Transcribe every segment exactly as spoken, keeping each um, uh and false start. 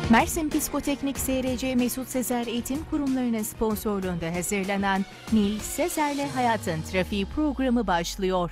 Mersin Psikoteknik S R C Mesut Sezer Eğitim Kurumları'nın sponsorluğunda hazırlanan Nil Sezer'le Hayatın Trafiği programı başlıyor.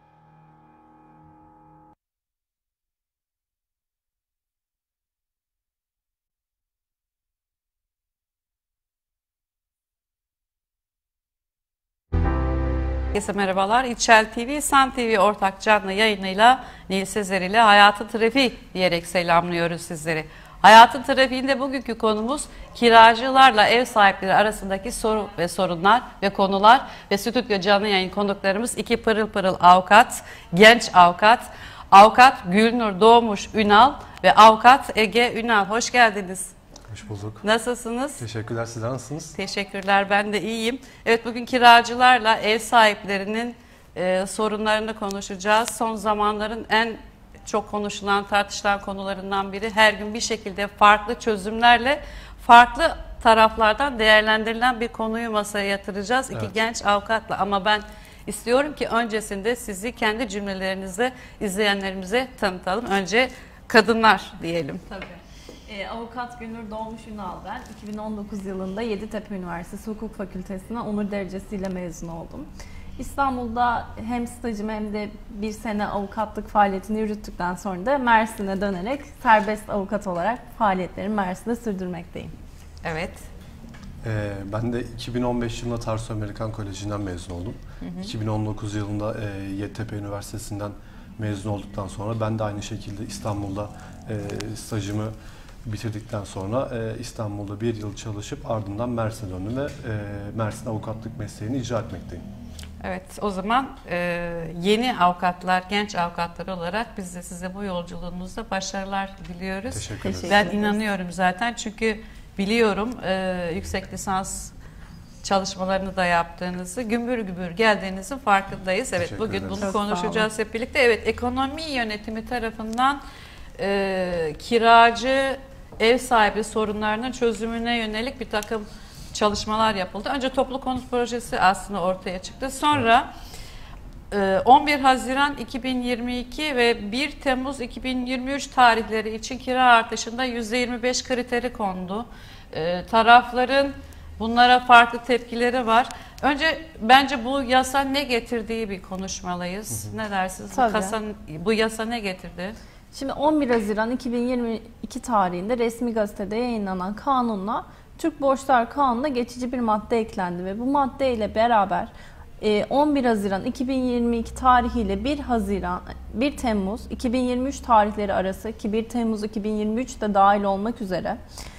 Herkese merhabalar. İçel T V, Sun T V ortak canlı yayınıyla Nil Sezer ile Hayatın Trafiği diyerek selamlıyoruz sizleri. Hayatın Trafiği'nde bugünkü konumuz kiracılarla ev sahipleri arasındaki soru ve sorunlar ve konular ve stüdyo canlı yayın konuklarımız iki pırıl pırıl avukat, genç avukat, avukat Gülnur Doğmuş Ünal ve avukat Ege Ünal. Hoş geldiniz. Hoş bulduk. Nasılsınız? Teşekkürler. Sizler nasılsınız? Teşekkürler. Ben de iyiyim. Evet, bugün kiracılarla ev sahiplerinin e, sorunlarını konuşacağız. Son zamanların en çok konuşulan, tartışılan konularından biri. Her gün bir şekilde farklı çözümlerle, farklı taraflardan değerlendirilen bir konuyu masaya yatıracağız. İki Evet. genç avukatla, ama ben istiyorum ki öncesinde sizi kendi cümlelerinizle izleyenlerimize tanıtalım. Önce kadınlar diyelim. Tabii. Ee, Avukat Gülnur Doğmuş Ünal ben. iki bin on dokuz yılında Yeditepe Üniversitesi Hukuk Fakültesi'ne onur derecesiyle mezun oldum. İstanbul'da hem stajımı hem de bir sene avukatlık faaliyetini yürüttükten sonra da Mersin'e dönerek serbest avukat olarak faaliyetlerimi Mersin'de sürdürmekteyim. Evet. Ee, ben de iki bin on beş yılında Tarsus Amerikan Koleji'nden mezun oldum. Hı hı. iki bin on dokuz yılında e, Yeditepe Üniversitesi'nden mezun olduktan sonra ben de aynı şekilde İstanbul'da e, stajımı bitirdikten sonra e, İstanbul'da bir yıl çalışıp ardından Mersin'e döndüm ve e, Mersin avukatlık mesleğini icra etmekteyim. Evet, o zaman e, yeni avukatlar, genç avukatlar olarak biz de size bu yolculuğunuzda başarılar diliyoruz. Teşekkür ederim. Ben inanıyorum zaten, çünkü biliyorum e, yüksek lisans çalışmalarını da yaptığınızı, gümbür gümbür geldiğinizin farkındayız. Evet, Teşekkür bugün ederiz. bunu Çok konuşacağız hep birlikte. Evet, ekonomi yönetimi tarafından e, kiracı ev sahibi sorunlarının çözümüne yönelik bir takım çalışmalar yapıldı. Önce toplu konut projesi aslında ortaya çıktı. Sonra on bir Haziran iki bin yirmi iki ve bir Temmuz iki bin yirmi üç tarihleri için kira artışında yüzde yirmi beş kriteri kondu. Tarafların bunlara farklı tepkileri var. Önce bence bu yasa ne getirdiği bir konuşmalıyız. Hı hı. Ne dersiniz? Bu, kasa, bu yasa ne getirdi? Şimdi on bir Haziran iki bin yirmi iki tarihinde resmi gazetede yayınlanan kanunla Türk Borçlar Kanunu'na geçici bir madde eklendi ve bu madde ile beraber on bir Haziran iki bin yirmi iki tarihiyle bir Haziran bir Temmuz iki bin yirmi üç tarihleri arası, ki bir Temmuz iki bin yirmi üç de dahil olmak üzere,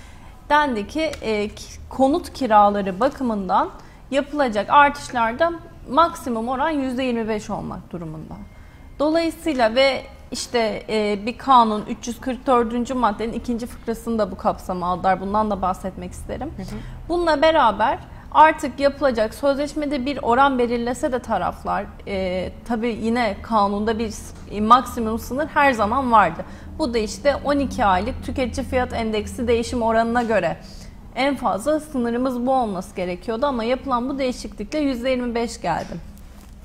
dendi ki e, konut kiraları bakımından yapılacak artışlarda maksimum oran yüzde yirmi beş olmak durumunda. Dolayısıyla ve işte e, bir kanun üç yüz kırk dördüncü maddenin ikinci fıkrasını da bu kapsama aldılar. Bundan da bahsetmek isterim. Hı hı. Bununla beraber artık yapılacak sözleşmede bir oran belirlese de taraflar, e, tabii yine kanunda bir e, maksimum sınır her zaman vardı. Bu da işte on iki aylık tüketici fiyat endeksi değişim oranına göre en fazla sınırımız bu olması gerekiyordu, ama yapılan bu değişiklikle yüzde yirmi beş geldi.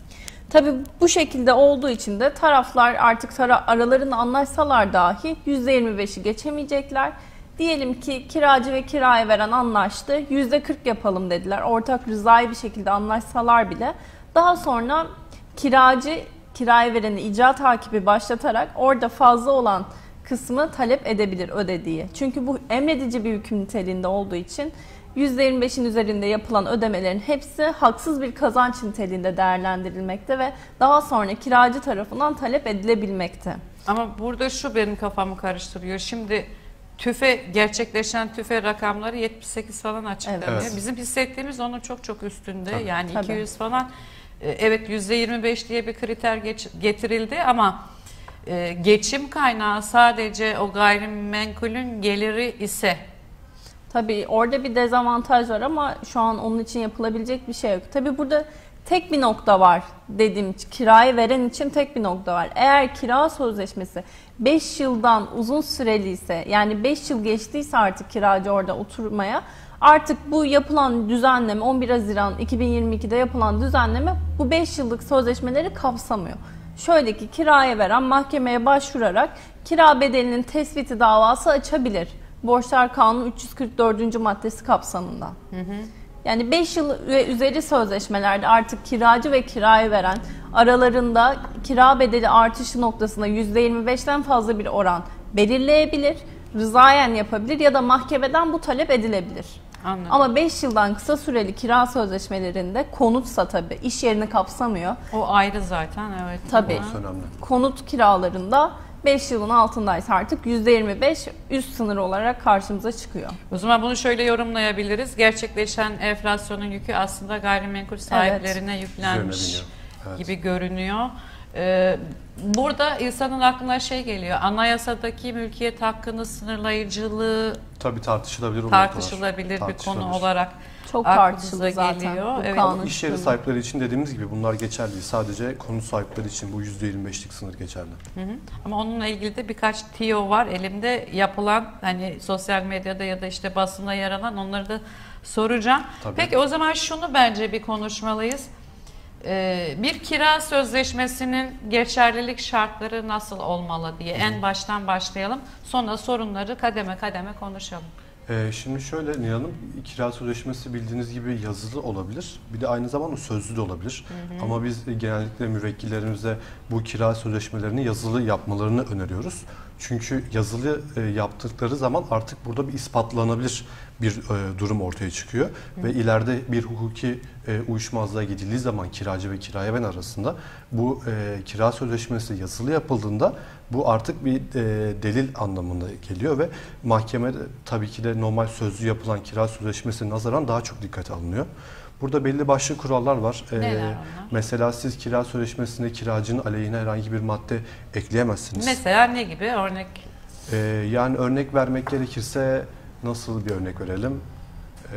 Tabii bu şekilde olduğu için de taraflar artık tara aralarını anlaşsalar dahi yüzde yirmi beşi geçemeyecekler. Diyelim ki kiracı ve kiraya veren anlaştı, yüzde kırk yapalım dediler. Ortak rızayı bir şekilde anlaşsalar bile daha sonra kiracı kiraya vereni icra takibi başlatarak orada fazla olan kısmı talep edebilir ödediği. Çünkü bu emredici bir hüküm niteliğinde olduğu için yüzde yirmi beşin üzerinde yapılan ödemelerin hepsi haksız bir kazanç niteliğinde değerlendirilmekte ve daha sonra kiracı tarafından talep edilebilmekte. Ama burada şu benim kafamı karıştırıyor. Şimdi tüfe gerçekleşen tüfe rakamları yetmiş sekiz falan açıklanıyor. Evet. Bizim hissettiğimiz onun çok çok üstünde. Tabii. Yani Tabii. iki yüz falan. Evet, yüzde yirmi beş diye bir kriter geç, getirildi ama e, geçim kaynağı sadece o gayrimenkulün geliri ise. Tabii orada bir dezavantaj var ama şu an onun için yapılabilecek bir şey yok. Tabii burada tek bir nokta var dediğim, kirayı veren için tek bir nokta var. Eğer kira sözleşmesi beş yıldan uzun süreli ise, yani beş yıl geçtiyse artık kiracı orada oturmaya, artık bu yapılan düzenleme on bir Haziran iki bin yirmi iki'de yapılan düzenleme bu beş yıllık sözleşmeleri kapsamıyor. Şöyle ki kiraya veren mahkemeye başvurarak kira bedelinin tespiti davası açabilir. Borçlar Kanunu üç yüz kırk dördüncü maddesi kapsamında. Hı hı. Yani beş yıl ve üzeri sözleşmelerde artık kiracı ve kirayı veren aralarında kira bedeli artışı noktasında yüzde yirmi beşten fazla bir oran belirleyebilir, rızayen yapabilir ya da mahkemeden bu talep edilebilir. Anladım. Ama beş yıldan kısa süreli kira sözleşmelerinde konutsa tabii iş yerini kapsamıyor. O ayrı zaten, evet. Tabii. Orası önemli. Konut kiralarında beş yılın altındaysa artık yüzde yirmi beş üst sınır olarak karşımıza çıkıyor. O zaman bunu şöyle yorumlayabiliriz. Gerçekleşen enflasyonun yükü aslında gayrimenkul sahiplerine Evet. yüklenmiş Evet. gibi görünüyor. Ee, burada insanın aklına şey geliyor. Anayasadaki mülkiyet hakkının sınırlayıcılığı Tabii tartışılabilir o tartışılabilir bir noktalar. konu olarak Çok aklımıza tartışıldı zaten geliyor. bu Evet. kanun İş yeri çıktığında. sahipleri için dediğimiz gibi bunlar geçerli değil. Sadece konut sahipleri için bu yüzde yirmi beşlik sınır geçerli. Hı hı. Ama onunla ilgili de birkaç tiyo var elimde yapılan, hani sosyal medyada ya da işte basında yer alan, onları da soracağım. Tabii. Peki o zaman şunu bence bir konuşmalıyız. Ee, bir kira sözleşmesinin geçerlilik şartları nasıl olmalı diye en baştan başlayalım. Sonra sorunları kademe kademe konuşalım. Ee, şimdi şöyle Nihal Hanım, kira sözleşmesi bildiğiniz gibi yazılı olabilir. Bir de aynı zamanda sözlü de olabilir. Hı hı. Ama biz genellikle müvekkillerimize bu kira sözleşmelerini yazılı yapmalarını öneriyoruz. Çünkü yazılı e, yaptıkları zaman artık burada bir ispatlanabilir bir e, durum ortaya çıkıyor. Hı. Ve ileride bir hukuki e, uyuşmazlığa gidildiği zaman kiracı ve kiraya veren arasında bu e, kira sözleşmesi yazılı yapıldığında bu artık bir e, delil anlamında geliyor ve mahkeme tabii ki de normal sözlü yapılan kira sözleşmesine nazaran daha çok dikkate alınıyor. Burada belli başlı kurallar var. Neler Ee, onlar? Mesela siz kira sözleşmesinde kiracının aleyhine herhangi bir madde ekleyemezsiniz. Mesela ne gibi örnek? Ee, yani örnek vermek gerekirse nasıl bir örnek verelim? Ee,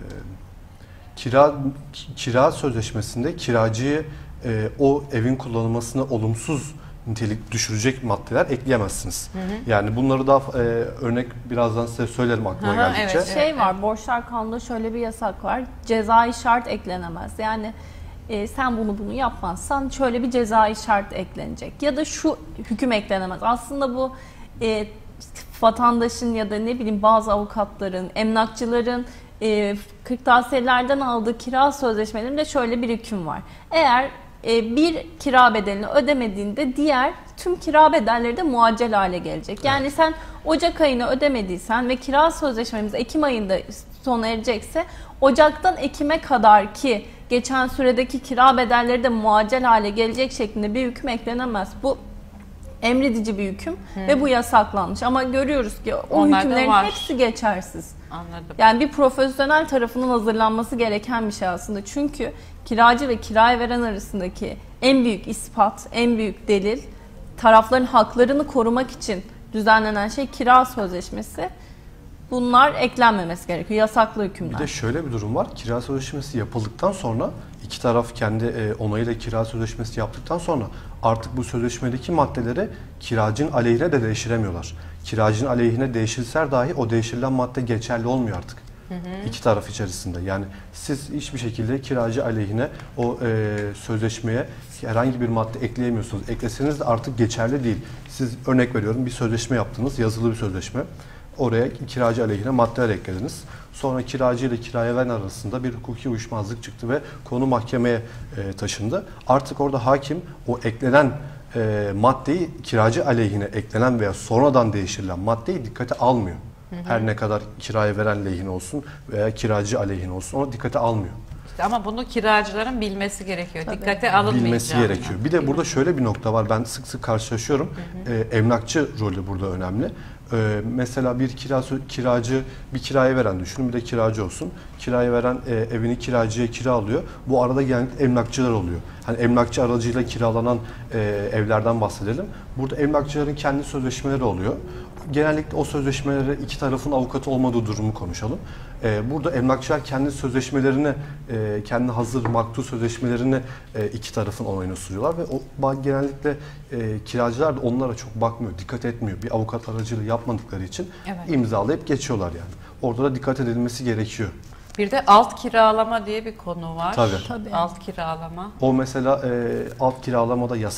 kira kira sözleşmesinde kiracıyı e, o evin kullanılmasına olumsuz nitelik düşürecek maddeler ekleyemezsiniz. Hı hı. Yani bunları daha e, örnek birazdan size söylerim aklıma Aha, geldikçe. evet, Şey var, borçlar kanununda şöyle bir yasak var. Cezai şart eklenemez. Yani e, sen bunu bunu yapmazsan şöyle bir cezai şart eklenecek. Ya da şu hüküm eklenemez. Aslında bu e, vatandaşın ya da ne bileyim bazı avukatların, emlakçıların e, kırtasiyelerden aldığı kira sözleşmelerinde şöyle bir hüküm var. Eğer e, bir kira bedelini ödemediğinde diğer tüm kira bedelleri de muaccel hale gelecek. Yani evet. Sen Ocak ayını ödemediysen ve kira sözleşmemiz Ekim ayında sona erecekse Ocak'tan Ekim'e kadar ki geçen süredeki kira bedelleri de muaccel hale gelecek şeklinde bir hüküm eklenemez. Bu emredici bir hüküm hmm. ve bu yasaklanmış. Ama görüyoruz ki o Onlar hükümlerin hepsi geçersiz. Anladım. Yani bir profesyonel tarafının hazırlanması gereken bir şey aslında. Çünkü kiracı ve kiraya veren arasındaki en büyük ispat, en büyük delil, tarafların haklarını korumak için düzenlenen şey kira sözleşmesi. Bunlar eklenmemesi gerekiyor. Yasaklı hükümler. Bir de şöyle bir durum var. Kira sözleşmesi yapıldıktan sonra iki taraf kendi onayıyla kira sözleşmesi yaptıktan sonra artık bu sözleşmedeki maddeleri kiracının aleyhine de değiştiremiyorlar. Kiracının aleyhine değişirse dahi o değiştirilen madde geçerli olmuyor artık. Hı hı. İki taraf içerisinde. Yani siz hiçbir şekilde kiracı aleyhine o e, sözleşmeye herhangi bir madde ekleyemiyorsunuz. Ekleseniz de artık geçerli değil. Siz örnek veriyorum bir sözleşme yaptınız, yazılı bir sözleşme. Oraya kiracı aleyhine maddeler eklediniz. Sonra kiracı ile kiraya veren arasında bir hukuki uyuşmazlık çıktı ve konu mahkemeye e, taşındı. Artık orada hakim o eklenen e, maddeyi kiracı aleyhine eklenen veya sonradan değiştirilen maddeyi dikkate almıyor. Hı hı. Her ne kadar kiraya veren lehine olsun veya kiracı aleyhine olsun onu dikkate almıyor. İşte ama bunu kiracıların bilmesi gerekiyor. Tabii. Dikkate alınmayacak. Bilmesi gerekiyor. Bir de burada şöyle bir nokta var. Ben sık sık karşılaşıyorum. Hı hı. E, emlakçı rolü burada önemli. Ee, mesela bir kira, kiracı bir kiraya veren düşünün, bir de kiracı olsun. Kiraya veren e, evini kiracıya kira alıyor. Bu arada genellikle emlakçılar oluyor. Hani emlakçı aracıyla kiralanan e, evlerden bahsedelim. Burada emlakçıların kendi sözleşmeleri oluyor. Genellikle o sözleşmelere iki tarafın avukatı olmadığı durumu konuşalım. Ee, burada emlakçılar kendi sözleşmelerini, e, kendi hazır maktu sözleşmelerini e, iki tarafın onayına sunuyorlar ve o genellikle e, kiracılar da onlara çok bakmıyor, dikkat etmiyor. Bir avukat aracılığı yapmadıkları için evet. imzalayıp geçiyorlar yani. Orada da dikkat edilmesi gerekiyor. Bir de alt kiralama diye bir konu var. Tabii. Tabii. Alt kiralama. O mesela e, alt kiralamada yasak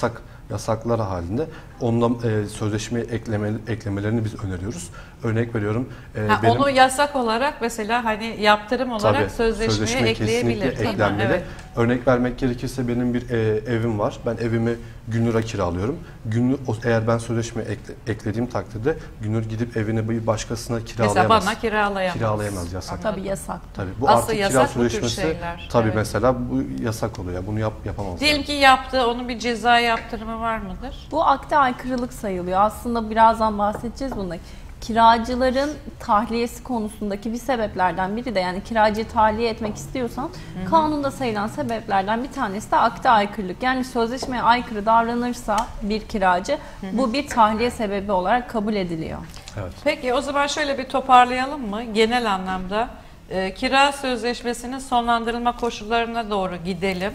yasaklar halinde onunla e, sözleşmeye ekleme, eklemelerini biz öneriyoruz. Örnek veriyorum. E, ha, benim, onu yasak olarak mesela hani yaptırım olarak tabii, sözleşmeye sözleşmeye ekleyebilir kesinlikle değil mi? eklenmeli. Evet. Örnek vermek gerekirse benim bir e, evim var. Ben evimi Günnur'a kiralıyorum. Günnur, eğer ben sözleşmeye ekle, eklediğim takdirde Günnur gidip evini bir başkasına kiralayamaz. Mesela bana kiralayamaz. Kiralayamaz, yasak. Tabii yasak. Tabii. Bu Aslı artık kira yasak bu tür sözleşmesi. şeyler. Tabii Evet. mesela bu yasak oluyor. Bunu yap, yapamaz. Diyelim ki yaptı, onun bir ceza yaptırımı var mıdır? Bu akde aykırılık sayılıyor. Aslında birazdan bahsedeceğiz bundan. Kiracıların tahliyesi konusundaki bir sebeplerden biri de, yani kiracıyı tahliye etmek istiyorsan, hı hı, kanunda sayılan sebeplerden bir tanesi de akde aykırılık. Yani sözleşmeye aykırı davranırsa bir kiracı, hı hı, bu bir tahliye sebebi olarak kabul ediliyor. Evet. Peki o zaman şöyle bir toparlayalım mı? Genel anlamda e, kira sözleşmesinin sonlandırılma koşullarına doğru gidelim.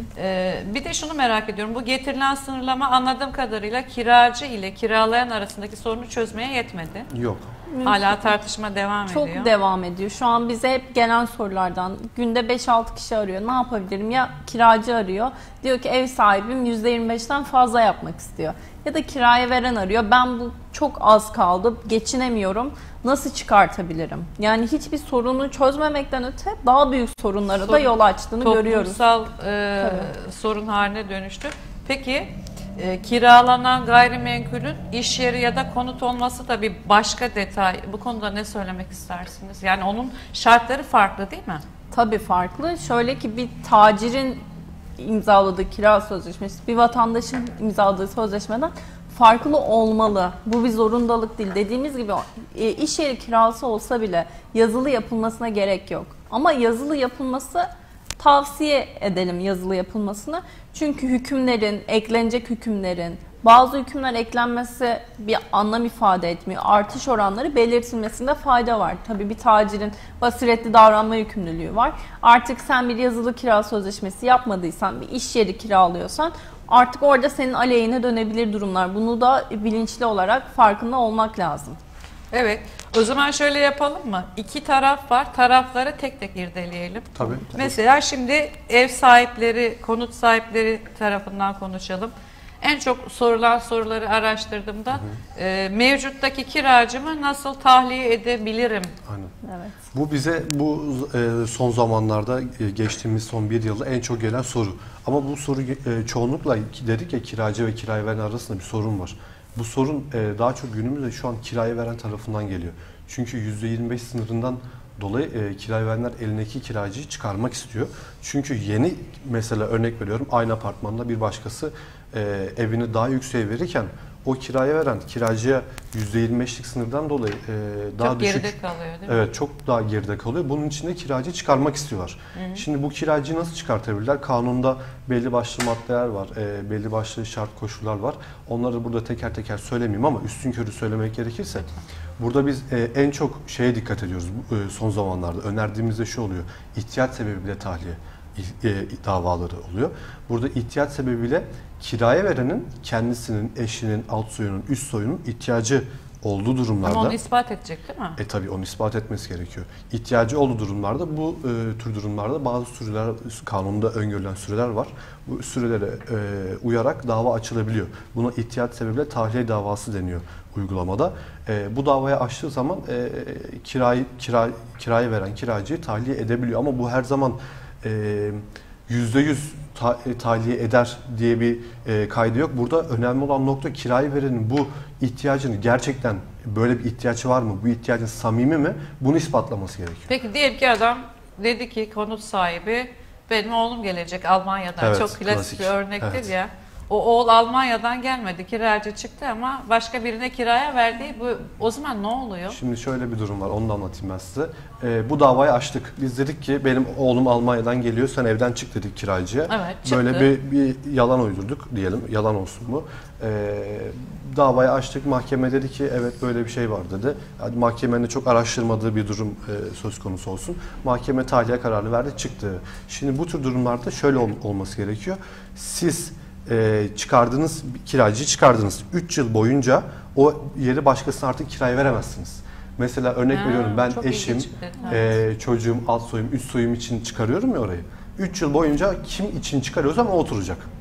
E, bir de şunu merak ediyorum. Bu getirilen sınırlama anladığım kadarıyla kiracı ile kiralayan arasındaki sorunu çözmeye yetmedi. Yok. Hala tartışma devam Çok ediyor. devam ediyor. Şu an bize hep gelen sorulardan günde beş altı kişi arıyor. Ne yapabilirim? Ya kiracı arıyor. Diyor ki ev sahibim yüzde yirmi beşten fazla yapmak istiyor. Ya da kiraya veren arıyor. Ben bu çok az kaldı. Geçinemiyorum. Nasıl çıkartabilirim? Yani hiçbir sorunu çözmemekten öte daha büyük sorunlara Sorun, da yol açtığını görüyoruz. Toplumsal e, sorun haline dönüştü. Peki e, kiralanan gayrimenkulün iş yeri ya da konut olması da bir başka detay. Bu konuda ne söylemek istersiniz? Yani onun şartları farklı değil mi? Tabii farklı. Şöyle ki bir tacirin imzaladığı kira sözleşmesi bir vatandaşın imzaladığı sözleşmeden farklı olmalı. Bu bir zorundalık değil. Dediğimiz gibi e, iş yeri kirası olsa bile yazılı yapılmasına gerek yok. Ama yazılı yapılması, tavsiye edelim yazılı yapılmasını. Çünkü hükümlerin, eklenecek hükümlerin, bazı hükümler eklenmesi bir anlam ifade etmiyor. Artış oranları belirtilmesinde fayda var. Tabii bir tacirin basiretli davranma yükümlülüğü var. Artık sen bir yazılı kira sözleşmesi yapmadıysan, bir iş yeri kiralıyorsan artık orada senin aleyhine dönebilir durumlar. Bunu da bilinçli olarak farkında olmak lazım. Evet. O zaman şöyle yapalım mı? İki taraf var. Tarafları tek tek irdeleyelim. Tabii. Mesela şimdi ev sahipleri, konut sahipleri tarafından konuşalım. En çok sorulan soruları araştırdığımda, hı hı, e, mevcuttaki kiracımı nasıl tahliye edebilirim? Aynen. Evet. Bu bize bu e, son zamanlarda e, geçtiğimiz son bir yılda en çok gelen soru. Ama bu soru e, çoğunlukla dedik ya, kiracı ve kirayı veren arasında bir sorun var. Bu sorun e, daha çok günümüzde şu an kirayı veren tarafından geliyor. Çünkü yüzde yirmi beş sınırından dolayı e, kirayı verenler elindeki kiracıyı çıkarmak istiyor. Çünkü yeni, mesela örnek veriyorum, aynı apartmanda bir başkası e, evini daha yükseğe verirken o kiraya veren kiracıya yüzde yirmi beşlik sınırdan dolayı e, daha çok düşük. geride kalıyor değil mi? Evet, çok daha geride kalıyor. Bunun için de kiracı çıkarmak istiyorlar. Hı hı. Şimdi bu kiracıyı nasıl çıkartabilirler? Kanunda belli başlı maddeler var, e, belli başlı şart koşullar var. Onları burada teker teker söylemeyeyim ama üstünkörü söylemek gerekirse, burada biz e, en çok şeye dikkat ediyoruz e, son zamanlarda. Önerdiğimizde şu oluyor: ihtiyaç sebebiyle tahliye e, davaları oluyor. Burada ihtiyaç sebebiyle kiraya verenin kendisinin, eşinin, alt soyunun, üst soyunun ihtiyacı olduğu durumlarda... Ama onu ispat edecek değil mi? E tabii onu ispat etmesi gerekiyor. İhtiyacı olduğu durumlarda, bu e, tür durumlarda bazı süreler, kanunda öngörülen süreler var. Bu sürelere e, uyarak dava açılabiliyor. Buna ihtiyaç sebebiyle tahliye davası deniyor uygulamada. E, bu davaya açtığı zaman e, kirayı, kira, kirayı veren kiracıyı tahliye edebiliyor. Ama bu her zaman e, yüzde yüz ta, e, tahliye eder diye bir e, kaydı yok. Burada önemli olan nokta, kirayı verenin bu ihtiyacını, gerçekten böyle bir ihtiyacı var mı? Bu ihtiyacın samimi mi? Bunu ispatlaması gerekiyor. Peki diyelim ki adam dedi ki, konut sahibi, benim oğlum gelecek Almanya'dan. Evet, çok klasik, klasik bir örnektir evet. ya. O oğul Almanya'dan gelmedi, kiracı çıktı ama başka birine kiraya verdi. Bu, o zaman ne oluyor? Şimdi şöyle bir durum var, onu da anlatayım ben size. Ee, bu davayı açtık. Biz dedik ki benim oğlum Almanya'dan geliyor, sen evden çık dedik kiracıya. Evet, çıktı. Böyle bir, bir yalan uydurduk diyelim, yalan olsun bu. Ee, davayı açtık, mahkeme dedi ki evet böyle bir şey var dedi. Yani mahkemenin de çok araştırmadığı bir durum e, söz konusu olsun. Mahkeme tahliye kararı verdi, çıktı. Şimdi bu tür durumlarda şöyle ol, olması gerekiyor. Siz e, çıkardınız, kiracıyı çıkardınız. üç yıl boyunca o yeri başkasına artık kiraya veremezsiniz. Mesela örnek Ha, veriyorum, ben çok eşim, ilginç bir detay. e, çocuğum, alt soyum, üst soyum için çıkarıyorum ya orayı. üç yıl boyunca kim için çıkarıyorsam o oturacak.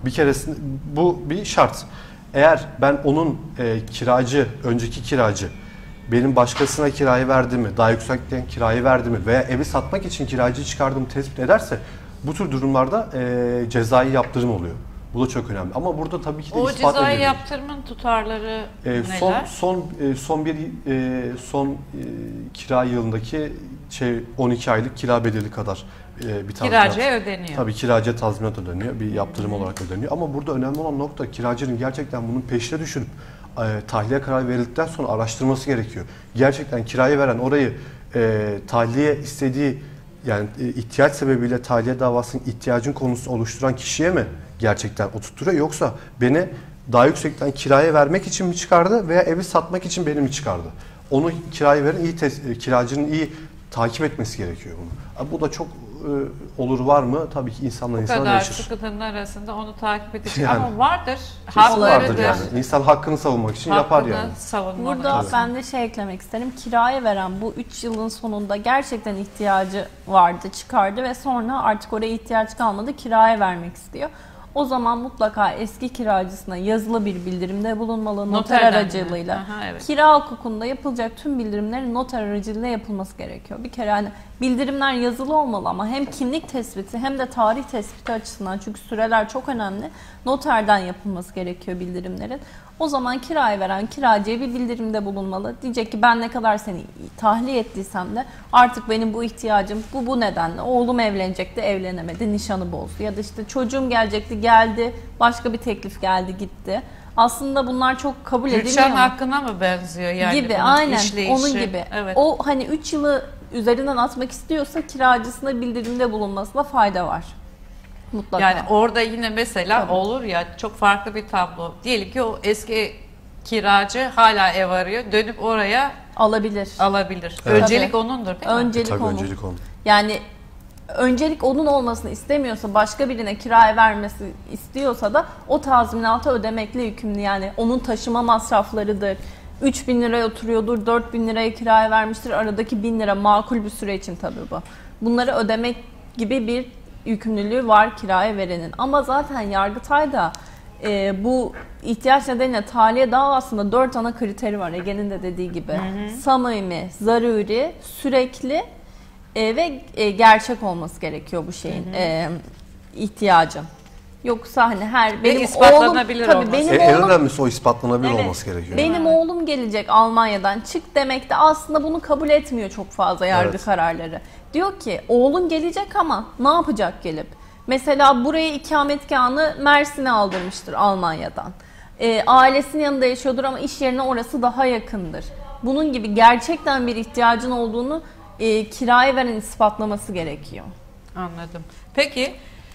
Bir keresinde bu bir şart. Eğer ben onun e, kiracı, önceki kiracı benim başkasına kirayı verdi mi, daha yüksekten kirayı verdi mi veya evi satmak için kiracıyı çıkardığımı tespit ederse bu tür durumlarda e, cezai yaptırım oluyor. Bu da çok önemli. Ama burada tabii ki de O ispat cezai ediliyor. yaptırımın tutarları E, neler? son son e, son bir e, son e, kira yılındaki şey on iki aylık kira bedeli kadar e, bir tazminat. Kiracıya ödeniyor. Tabii kiracıya tazminat ödeniyor. Bir yaptırım olarak ödeniyor. Ama burada önemli olan nokta kiracının gerçekten bunun peşine düşürüp e, tahliye kararı verildikten sonra araştırması gerekiyor. Gerçekten kiraya veren orayı e, tahliye istediği yani e, ihtiyaç sebebiyle tahliye davasının ihtiyacın konusunu oluşturan kişiye mi gerçekten oturtturuyor yoksa beni daha yüksekten kiraya vermek için mi çıkardı veya evi satmak için beni mi çıkardı? Onu kiraya veren iyi tes- kiracının iyi takip etmesi gerekiyor bunu. Bu da çok e, olur var mı? Tabii ki insanla Bu insana kadar değişir. sıkıntının arasında onu takip edecek Yani. ama vardır. Kesin Haklarıdır. vardır yani. İnsan hakkını savunmak için yapar Hakkını yani. savunmak Burada lazım. ben de şey eklemek isterim. Kiraya veren bu üç yılın sonunda gerçekten ihtiyacı vardı, çıkardı ve sonra artık oraya ihtiyaç kalmadı, kiraya vermek istiyor. O zaman mutlaka eski kiracısına yazılı bir bildirimde bulunmalı noter Noterden aracılığıyla. mi? Aha, evet. Kira hukukunda yapılacak tüm bildirimlerin noter aracılığıyla yapılması gerekiyor. Bir kere hani bildirimler yazılı olmalı ama hem kimlik tespiti hem de tarih tespiti açısından çünkü süreler çok önemli. Noterden yapılması gerekiyor bildirimlerin. O zaman kiraya veren kiracıya bir bildirimde bulunmalı. Diyecek ki ben ne kadar seni tahliye ettiysem de artık benim bu ihtiyacım bu bu nedenle. Oğlum evlenecekti, evlenemedi, nişanı bozdu. Ya da işte çocuğum gelecekti, geldi, başka bir teklif geldi, gitti. Aslında bunlar çok kabul edilmiyor. Gülşen hakkına mı benziyor yani? Gibi bunun aynen işleyişi? onun gibi. Evet. O hani üç yılı üzerinden atmak istiyorsa kiracısına bildirimde bulunmasına fayda var. Mutlaka. Yani orada yine mesela Tabii. olur ya çok farklı bir tablo. Diyelim ki o eski kiracı hala ev arıyor. Dönüp oraya alabilir. alabilir. Evet. Öncelik Tabii. onundur değil mi? Öncelik Tabii onun. öncelik onun. Yani öncelik onun olmasını istemiyorsa, başka birine kiraya vermesi istiyorsa da o tazminatı ödemekle yükümlü. Yani onun taşıma masraflarıdır. üç bin liraya oturuyordur, dört bin liraya kiraya vermiştir. Aradaki bin lira makul bir süre için tabii bu. Bunları ödemek gibi bir yükümlülüğü var kiraya verenin. Ama zaten Yargıtay'da e, bu ihtiyaç nedeniyle tahliye davasında dört ana kriteri var. Ege'nin de dediği gibi. Hı hı. Samimi, zaruri, sürekli e, ve e, gerçek olması gerekiyor bu şeyin. Hı hı. E, ihtiyacın. Yoksa hani her benim ispatlanabilir oğlum tabii olması. benim E, en oğlum önemlisi o ispatlanabilir Evet. olması gerekiyor. benim oğlum gelecek Almanya'dan çık demek de aslında bunu kabul etmiyor çok fazla yargı Evet. kararları. Diyor ki oğlun gelecek ama ne yapacak gelip? Mesela buraya ikametgahını Mersin'e aldırmıştır Almanya'dan. E, ailesinin yanında yaşıyordur ama iş yerine orası daha yakındır. Bunun gibi gerçekten bir ihtiyacın olduğunu e, kiraya veren ispatlaması gerekiyor. Anladım. Peki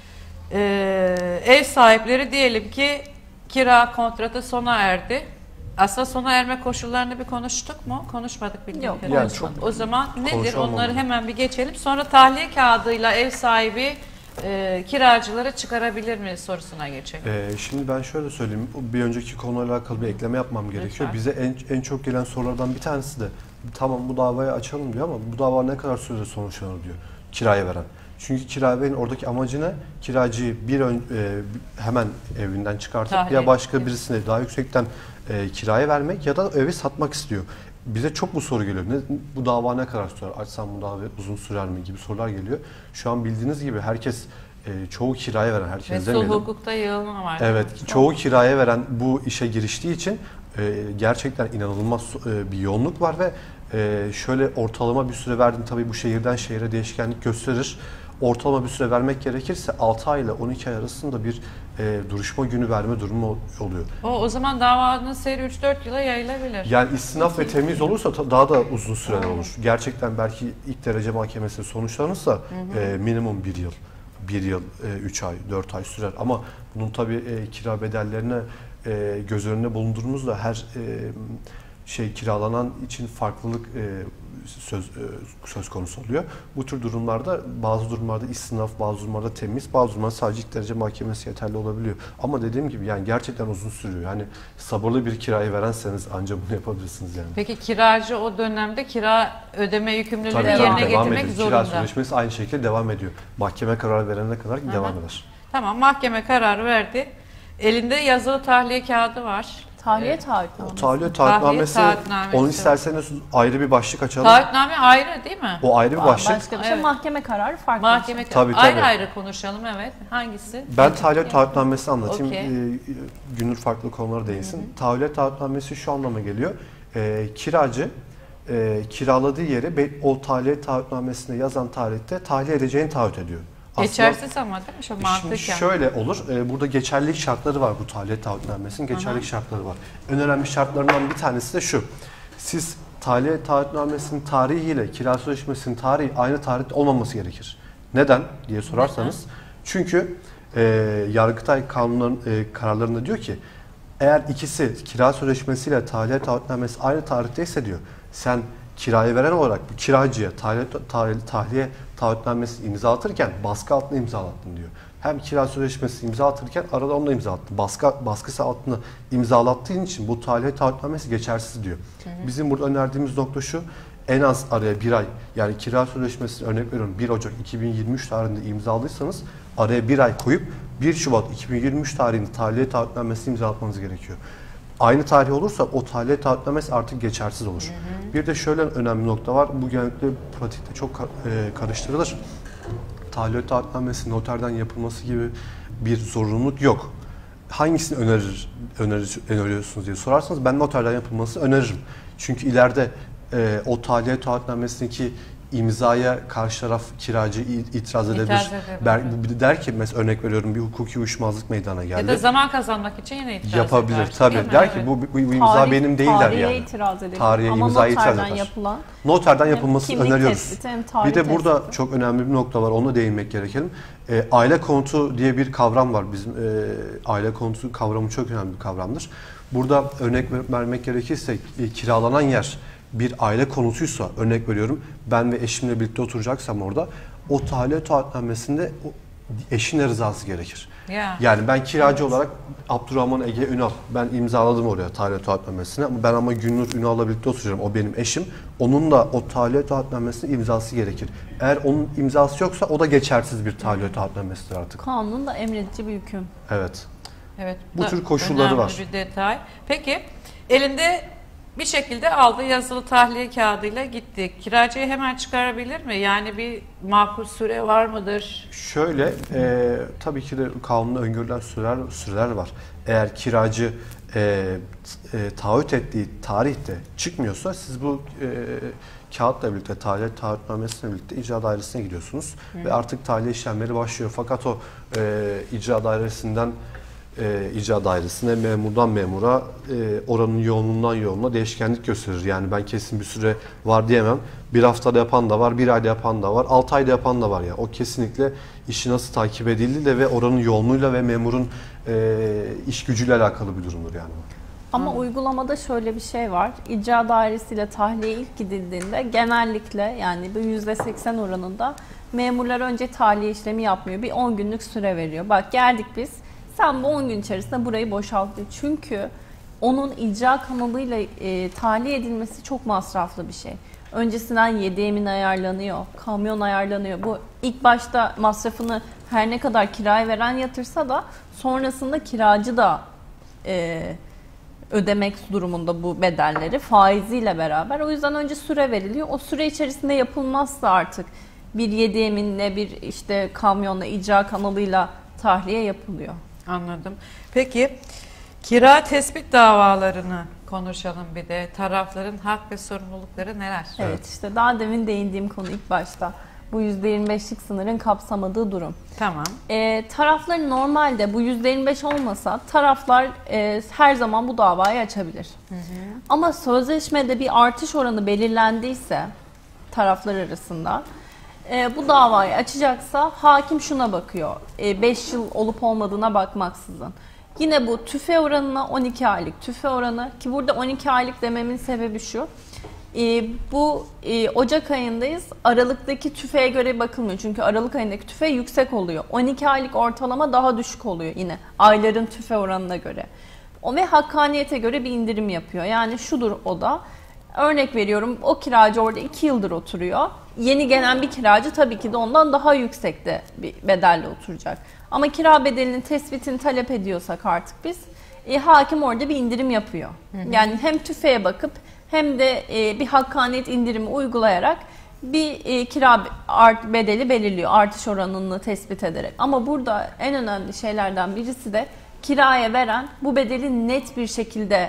e, ev sahipleri diyelim ki kira kontratı sona erdi. Aslında sona erme koşullarını bir konuştuk mu? Konuşmadık bildiğim Yok, kadarıyla. yani çok O zaman nedir? konuşamam Onları onu. hemen bir geçelim. Sonra tahliye kağıdıyla ev sahibi e, kiracıları çıkarabilir mi sorusuna geçelim. Ee, şimdi ben şöyle söyleyeyim. Bir önceki konuyla alakalı bir ekleme yapmam gerekiyor. Lütfen. Bize en, en çok gelen sorulardan bir tanesi de tamam bu davayı açalım diyor ama bu dava ne kadar sürede sonuçlanır diyor kiraya veren. Çünkü kiraya veren oradaki amacı ne? Kiracıyı bir ön, e, hemen evinden çıkartıp Tahliye. ya başka birisine daha yüksekten e, kiraya vermek ya da evi satmak istiyor. Bize çok bu soru geliyor. Ne, bu dava ne kadar sürer? Açsam bu dava uzun sürer mi? Gibi sorular geliyor. Şu an bildiğiniz gibi herkes e, çoğu kiraya veren herkes Ve sul demeyelim. hukukta yığılma var. Evet, çoğu kiraya veren bu işe giriştiği için e, gerçekten inanılmaz e, bir yoğunluk var ve e, şöyle ortalama bir süre verdim. Tabii bu şehirden şehire değişkenlik gösterir. Ortalama bir süre vermek gerekirse altı ay ile on iki ay arasında bir e, duruşma günü verme durumu oluyor. O, o zaman davanın seyri üç dört yıla yayılabilir. Yani istinaf ve temiz olursa ta- daha da uzun süre olur. Gerçekten belki ilk derece mahkemesi sonuçlanırsa hı hı. E, minimum bir yıl. Bir yıl, üç ay, dört ay sürer. Ama bunun tabii e, kira bedellerine e, göz önüne bulundurduğumuzda her e, şey kiralanan için farklılık e, söz e, söz konusu oluyor. Bu tür durumlarda bazı durumlarda istinaf, bazı durumlarda temiz, bazı durumlarda sadece ilk derece mahkemesi yeterli olabiliyor. Ama dediğim gibi yani gerçekten uzun sürüyor. Yani sabırlı bir kirayı verenseniz ancak bunu yapabilirsiniz yani. Peki kiracı o dönemde kira ödeme yükümlülüğünü Tabii, yerine tabii, devam getirmek ediyor. zorunda. Kira sözleşmesi aynı şekilde devam ediyor. Mahkeme karar verene kadar Hı hı. devam eder. Tamam, mahkeme kararı verdi. Elinde yazılı tahliye kağıdı var. Tahliye taahhütnamesi. Tahliye taahhütnamesi, taahhütnamesi. onu isterseniz ayrı bir başlık açalım. Taahhütname ayrı değil mi? O ayrı bir başlık. Başka bir şey. Evet. Mahkeme kararı farklı. Mahkeme bir şey. Tabii, ayrı tabii. ayrı konuşalım, evet. Hangisi? Ben tahliye taahhütnamesini anlatayım. Okey. Ee, Günür farklı konulara değinsin. Tahliye taahhütnamesi şu anlama geliyor. Ee, kiracı e, kiraladığı yeri be- o tahliye taahhütnamesinde yazan tarihte tahliye edeceğini taahhüt ediyor. Aslında- Geçersiz ama değil mi? Şu Şimdi mantıken. şöyle olur, e, burada geçerlilik şartları var bu tahliye taahhütnamesinin, geçerlilik şartları var. En önemli şartlarından bir tanesi de şu, siz tahliye taahhütnamesinin tarihiyle kira sözleşmesinin tarihi aynı tarihte olmaması gerekir. Neden diye sorarsanız, çünkü e, Yargıtay kanunların e, kararlarında diyor ki, eğer ikisi kira sözleşmesiyle tahliye taahhütnamesi aynı tarihteyse diyor, sen kirayı veren olarak bu kiracıya tahliye, tahliye, tahliye taahhütnamesi imzalatırken baskı altında imzalattın diyor. Hem kira sözleşmesi imzalatırken arada onu da imzalattın. Baskı, baskısı altında imzalattığın için bu tahliye taahhütnamesi geçersiz diyor. Hı hı. Bizim burada önerdiğimiz nokta şu, en az araya bir ay, yani kira sözleşmesini örnek veriyorum bir Ocak iki bin yirmi üç tarihinde imzaladıysanız araya bir ay koyup bir Şubat iki bin yirmi üç tarihinde tahliye taahhütnamesini imzalatmanız gerekiyor. Aynı tarih olursa o tahliye taahhütnamesi artık geçersiz olur. Hı hı. Bir de şöyle önemli nokta var. Bu genellikle pratikte çok e, karıştırılır. Tahliye taahhütnamesi noterden yapılması gibi bir zorunluluk yok. Hangisini önerir, önerir öneriyorsunuz diye sorarsanız ben noterden yapılmasını öneririm. Çünkü ileride e, o tahliye taahhütnamesindeki imzaya karşı taraf kiracı itiraz edebilir. İtiraz Der, der ki mesela örnek veriyorum bir hukuki uyuşmazlık meydana geldi. Ya da zaman kazanmak için yine itiraz yapabilir eder, tabii. değil mi? Der ki Evet. bu, bu imza Tarih- benim değil der tarihe yani. itiraz edebilir. Tarihe Ama imzaya itiraz noterden eder. yapılan Noterden hem yapılmasını kimlik öneriyoruz. tespiti hem tarih Bir de burada tespiti. çok önemli bir nokta var. Ona değinmek gerekelim. E, aile konutu diye bir kavram var. Bizim e, aile konutu kavramı çok önemli bir kavramdır. Burada örnek ver- vermek gerekirse e, kiralanan yer bir aile konutuysa, örnek veriyorum ben ve eşimle birlikte oturacaksam orada o tahliye taahhütnamesinde o eşin rızası gerekir. Ya. Yani ben kiracı olarak Abdurrahman Ege Ünal, ben imzaladım oraya tahliye taahhütnamesini ama ben ama Günnur Ünal'la birlikte oturacağım, o benim eşim. Onun da o tahliye taahhütnamesinin imzası gerekir. Eğer onun imzası yoksa o da geçersiz bir tahliye taahhütnamesidir artık. Kanun da emredici bir hüküm. Evet. Evet. Bu da tür koşulları önemli var. bir detay. Peki elinde bir şekilde aldı yazılı tahliye kağıdıyla gitti. Kiracıyı hemen çıkarabilir mi? Yani bir makul süre var mıdır? Şöyle, e, tabii ki de kanunda öngörülen süreler, süreler var. Eğer kiracı e, e, taahhüt ettiği tarihte çıkmıyorsa siz bu e, kağıtla birlikte, tahliye taahhütnamesiyle birlikte icra dairesine gidiyorsunuz. Hı. Ve artık tahliye işlemleri başlıyor. Fakat o e, icra dairesinden E, icra dairesine, memurdan memura e, oranın yoğunluğundan yoğunluğa değişkenlik gösterir. Yani ben kesin bir süre var diyemem. Bir haftada yapan da var, bir ayda yapan da var, altı ayda yapan da var ya. Yani. O kesinlikle işi nasıl takip edildiği de ve oranın yoğunluğuyla ve memurun e, iş gücüyle alakalı bir durumdur yani. Ama hmm. uygulamada şöyle bir şey var. İcra dairesiyle tahliye ilk gidildiğinde genellikle yani bu yüzde seksen oranında memurlar önce tahliye işlemi yapmıyor. Bir on günlük süre veriyor. Bak geldik biz. Sen bu on gün içerisinde burayı boşalt. Çünkü onun icra kanalıyla e, tahliye edilmesi çok masraflı bir şey. Öncesinden yedi emin ayarlanıyor, kamyon ayarlanıyor. Bu ilk başta masrafını her ne kadar kiraya veren yatırsa da sonrasında kiracı da e, ödemek durumunda bu bedelleri faiziyle beraber. O yüzden önce süre veriliyor. O süre içerisinde yapılmazsa artık bir yedi eminle bir işte kamyonla icra kanalıyla tahliye yapılıyor. Anladım. Peki kira tespit davalarını konuşalım bir de. Tarafların hak ve sorumlulukları neler? Evet, evet. işte daha demin değindiğim konu ilk başta. Bu yüzde yirmi beşlik sınırın kapsamadığı durum. Tamam. E, taraflar normalde bu yüzde yirmi beş olmasa taraflar e, her zaman bu davayı açabilir. Hı hı. Ama sözleşmede bir artış oranı belirlendiyse taraflar arasında e, bu davayı açacaksa hakim şuna bakıyor. beş e, yıl olup olmadığına bakmaksızın. Yine bu tüfe oranına on iki aylık tüfe oranı ki burada on iki aylık dememin sebebi şu. E, bu e, Ocak ayındayız. Aralıktaki tüfeğe göre bakılmıyor. Çünkü Aralık ayındaki tüfe yüksek oluyor. on iki aylık ortalama daha düşük oluyor yine ayların tüfe oranına göre. O ve hakkaniyete göre bir indirim yapıyor. Yani şudur o da. Örnek veriyorum, o kiracı orada iki yıldır oturuyor. Yeni gelen bir kiracı tabii ki de ondan daha yüksekte bir bedelle oturacak. Ama kira bedelinin tespitini talep ediyorsak artık biz, e, hakim orada bir indirim yapıyor. Hı hı. Yani hem tüfeğe bakıp hem de e, bir hakkaniyet indirimi uygulayarak bir e, kira art bedeli belirliyor, artış oranını tespit ederek. Ama burada en önemli şeylerden birisi de kiraya veren bu bedeli net bir şekilde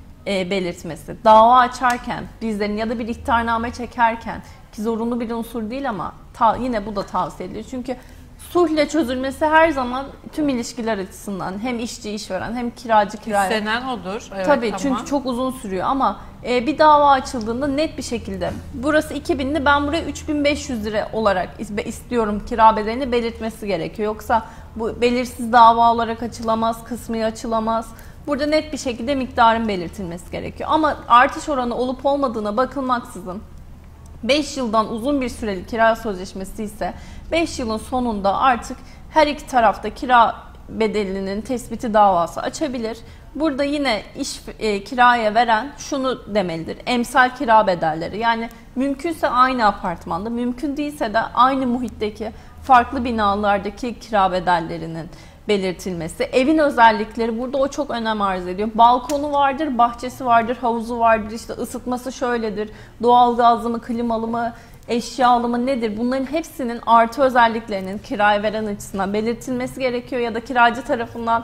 e, belirtmesi. Dava açarken bizlerin ya da bir ihtarname çekerken, ki zorunlu bir unsur değil ama ta, yine bu da tavsiye edilir. Çünkü sulhle çözülmesi her zaman tüm ilişkiler açısından hem işçi işveren hem kiracı kiraya. İstenen odur. Evet, tabii tamam. Çünkü çok uzun sürüyor ama e, bir dava açıldığında net bir şekilde burası iki binli, ben buraya üç bin beş yüz lira olarak istiyorum kira bedelini belirtmesi gerekiyor. Yoksa bu belirsiz dava olarak açılamaz, kısmi açılamaz. Burada net bir şekilde miktarın belirtilmesi gerekiyor. Ama artış oranı olup olmadığına bakılmaksızın beş yıldan uzun bir süreli kira sözleşmesi ise beş yılın sonunda artık her iki tarafta kira bedelinin tespiti davası açabilir. Burada yine iş e, kiraya veren şunu demelidir: emsal kira bedelleri. Yani mümkünse aynı apartmanda, mümkün değilse de aynı muhitteki farklı binalardaki kira bedellerinin belirtilmesi. Evin özellikleri burada o çok önem arz ediyor. Balkonu vardır, bahçesi vardır, havuzu vardır, işte ısıtması şöyledir, doğalgazlı mı, klimalı mı, eşyalı mı nedir? Bunların hepsinin artı özelliklerinin kiraya veren açısından belirtilmesi gerekiyor ya da kiracı tarafından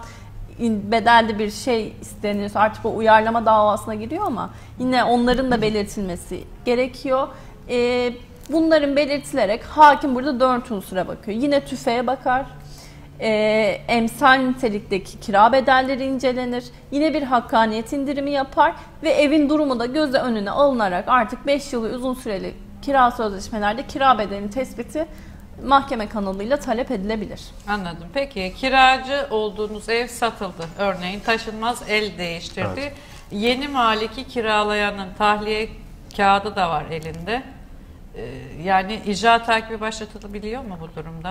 bedelli bir şey isteniyorsa artık o uyarlama davasına giriyor ama yine onların da belirtilmesi gerekiyor. Ee, bunların belirtilerek hakim burada dört unsura bakıyor. Yine tüfeğe bakar. E, emsal nitelikteki kira bedelleri incelenir. Yine bir hakkaniyet indirimi yapar ve evin durumu da göz önüne alınarak artık beş yılı uzun süreli kira sözleşmelerde kira bedelinin tespiti mahkeme kanalıyla talep edilebilir. Anladım. Peki kiracı olduğunuz ev satıldı. Örneğin taşınmaz el değiştirdi. Evet. Yeni maliki kiralayanın tahliye kağıdı da var elinde. Ee, yani icra takibi başlatılabiliyor mu bu durumda?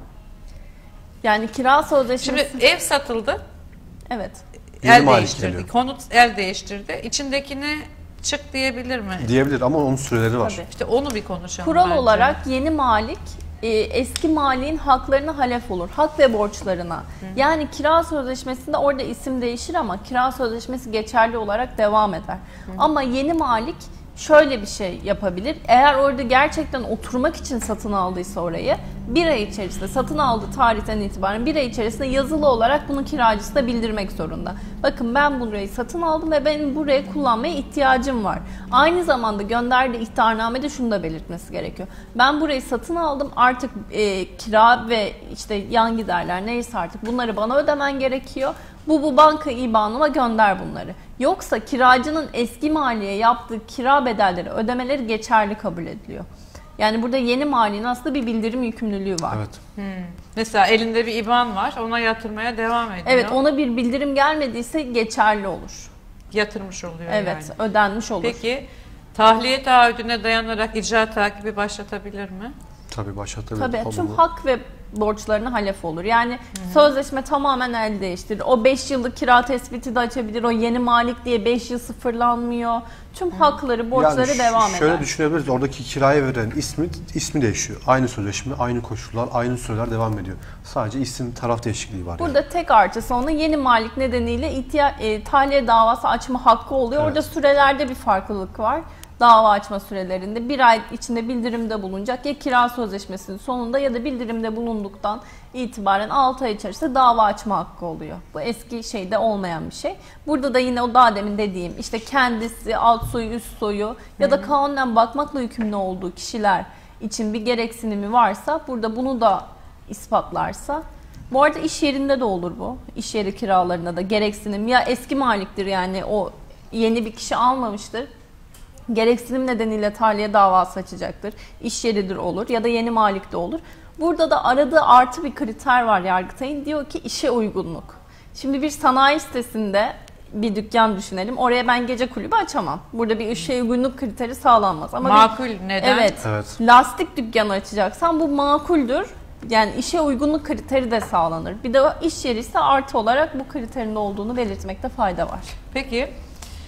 Yani kira sözleşmesi... Şimdi ev satıldı. Evet. El değiştirdi. Konut el değiştirdi. İçindekini çık diyebilir mi? Diyebilir ama onun süreleri var. Tabii. İşte onu bir konuşalım. Kural bence. olarak yeni malik e, eski maliğin haklarına halef olur. Hak ve borçlarına. Hı. Yani kira sözleşmesinde orada isim değişir ama kira sözleşmesi geçerli olarak devam eder. Hı. Ama yeni malik şöyle bir şey yapabilir. Eğer orada gerçekten oturmak için satın aldıysa orayı, bir ay içerisinde, satın aldığı tarihten itibaren bir ay içerisinde yazılı olarak bunu kiracısı da bildirmek zorunda. Bakın ben burayı satın aldım ve benim burayı kullanmaya ihtiyacım var. Aynı zamanda gönderdiği ihtarnamede şunu da belirtmesi gerekiyor. Ben burayı satın aldım, artık e, kira ve işte yan giderler neyse artık bunları bana ödemen gerekiyor. Bu bu banka ibanıma gönder bunları. Yoksa kiracının eski maliye yaptığı kira bedelleri, ödemeleri geçerli kabul ediliyor. Yani burada yeni maliğin aslında bir bildirim yükümlülüğü var. Evet. Hmm. Mesela elinde bir İban var, ona yatırmaya devam ediyor. Evet, ona bir bildirim gelmediyse geçerli olur. Yatırmış oluyor evet, yani. ödenmiş olur. Peki tahliye taahhüdüne dayanarak icra takibi başlatabilir mi? Tabii başlatabilir. Tabii, tüm hak ve borçlarına halef olur. Yani Hı-hı. sözleşme tamamen el değiştirir. O beş yıllık kira tespiti de açabilir. O yeni malik diye beş yıl sıfırlanmıyor. Tüm Hı-hı. hakları, borçları yani devam eder. Şöyle düşünebiliriz. Oradaki kiraya veren ismi ismi değişiyor. Aynı sözleşme, aynı koşullar, aynı süreler devam ediyor. Sadece isim, taraf değişikliği var. Burada yani. Tek artısı onun yeni malik nedeniyle ihtiya- e, tahliye davası açma hakkı oluyor. Evet. Orada sürelerde bir farklılık var. Dava açma sürelerinde bir ay içinde bildirimde bulunacak, ya kira sözleşmesinin sonunda ya da bildirimde bulunduktan itibaren altı ay içerisinde dava açma hakkı oluyor. Bu eski şeyde olmayan bir şey. Burada da yine o daha demin dediğim işte kendisi, alt soyu, üst soyu ya da kanunen bakmakla yükümlü olduğu kişiler için bir gereksinimi varsa burada bunu da ispatlarsa. Bu arada iş yerinde de olur bu. İş yeri kiralarında da gereksinim ya eski maliktir, yani o yeni bir kişi almamıştır. Gereksinim nedeniyle tahliye davası açacaktır. İş yeridir olur ya da yeni malik de olur. Burada da aradığı artı bir kriter var Yargıtay'ın. Diyor ki işe uygunluk. Şimdi bir sanayi sitesinde bir dükkan düşünelim. Oraya ben gece kulübü açamam. Burada bir işe uygunluk kriteri sağlanmaz. Ama makul bir, neden? Evet, evet. Lastik dükkanı açacaksan bu makuldür. Yani işe uygunluk kriteri de sağlanır. Bir de iş yeri ise artı olarak bu kriterin olduğunu belirtmekte fayda var. Peki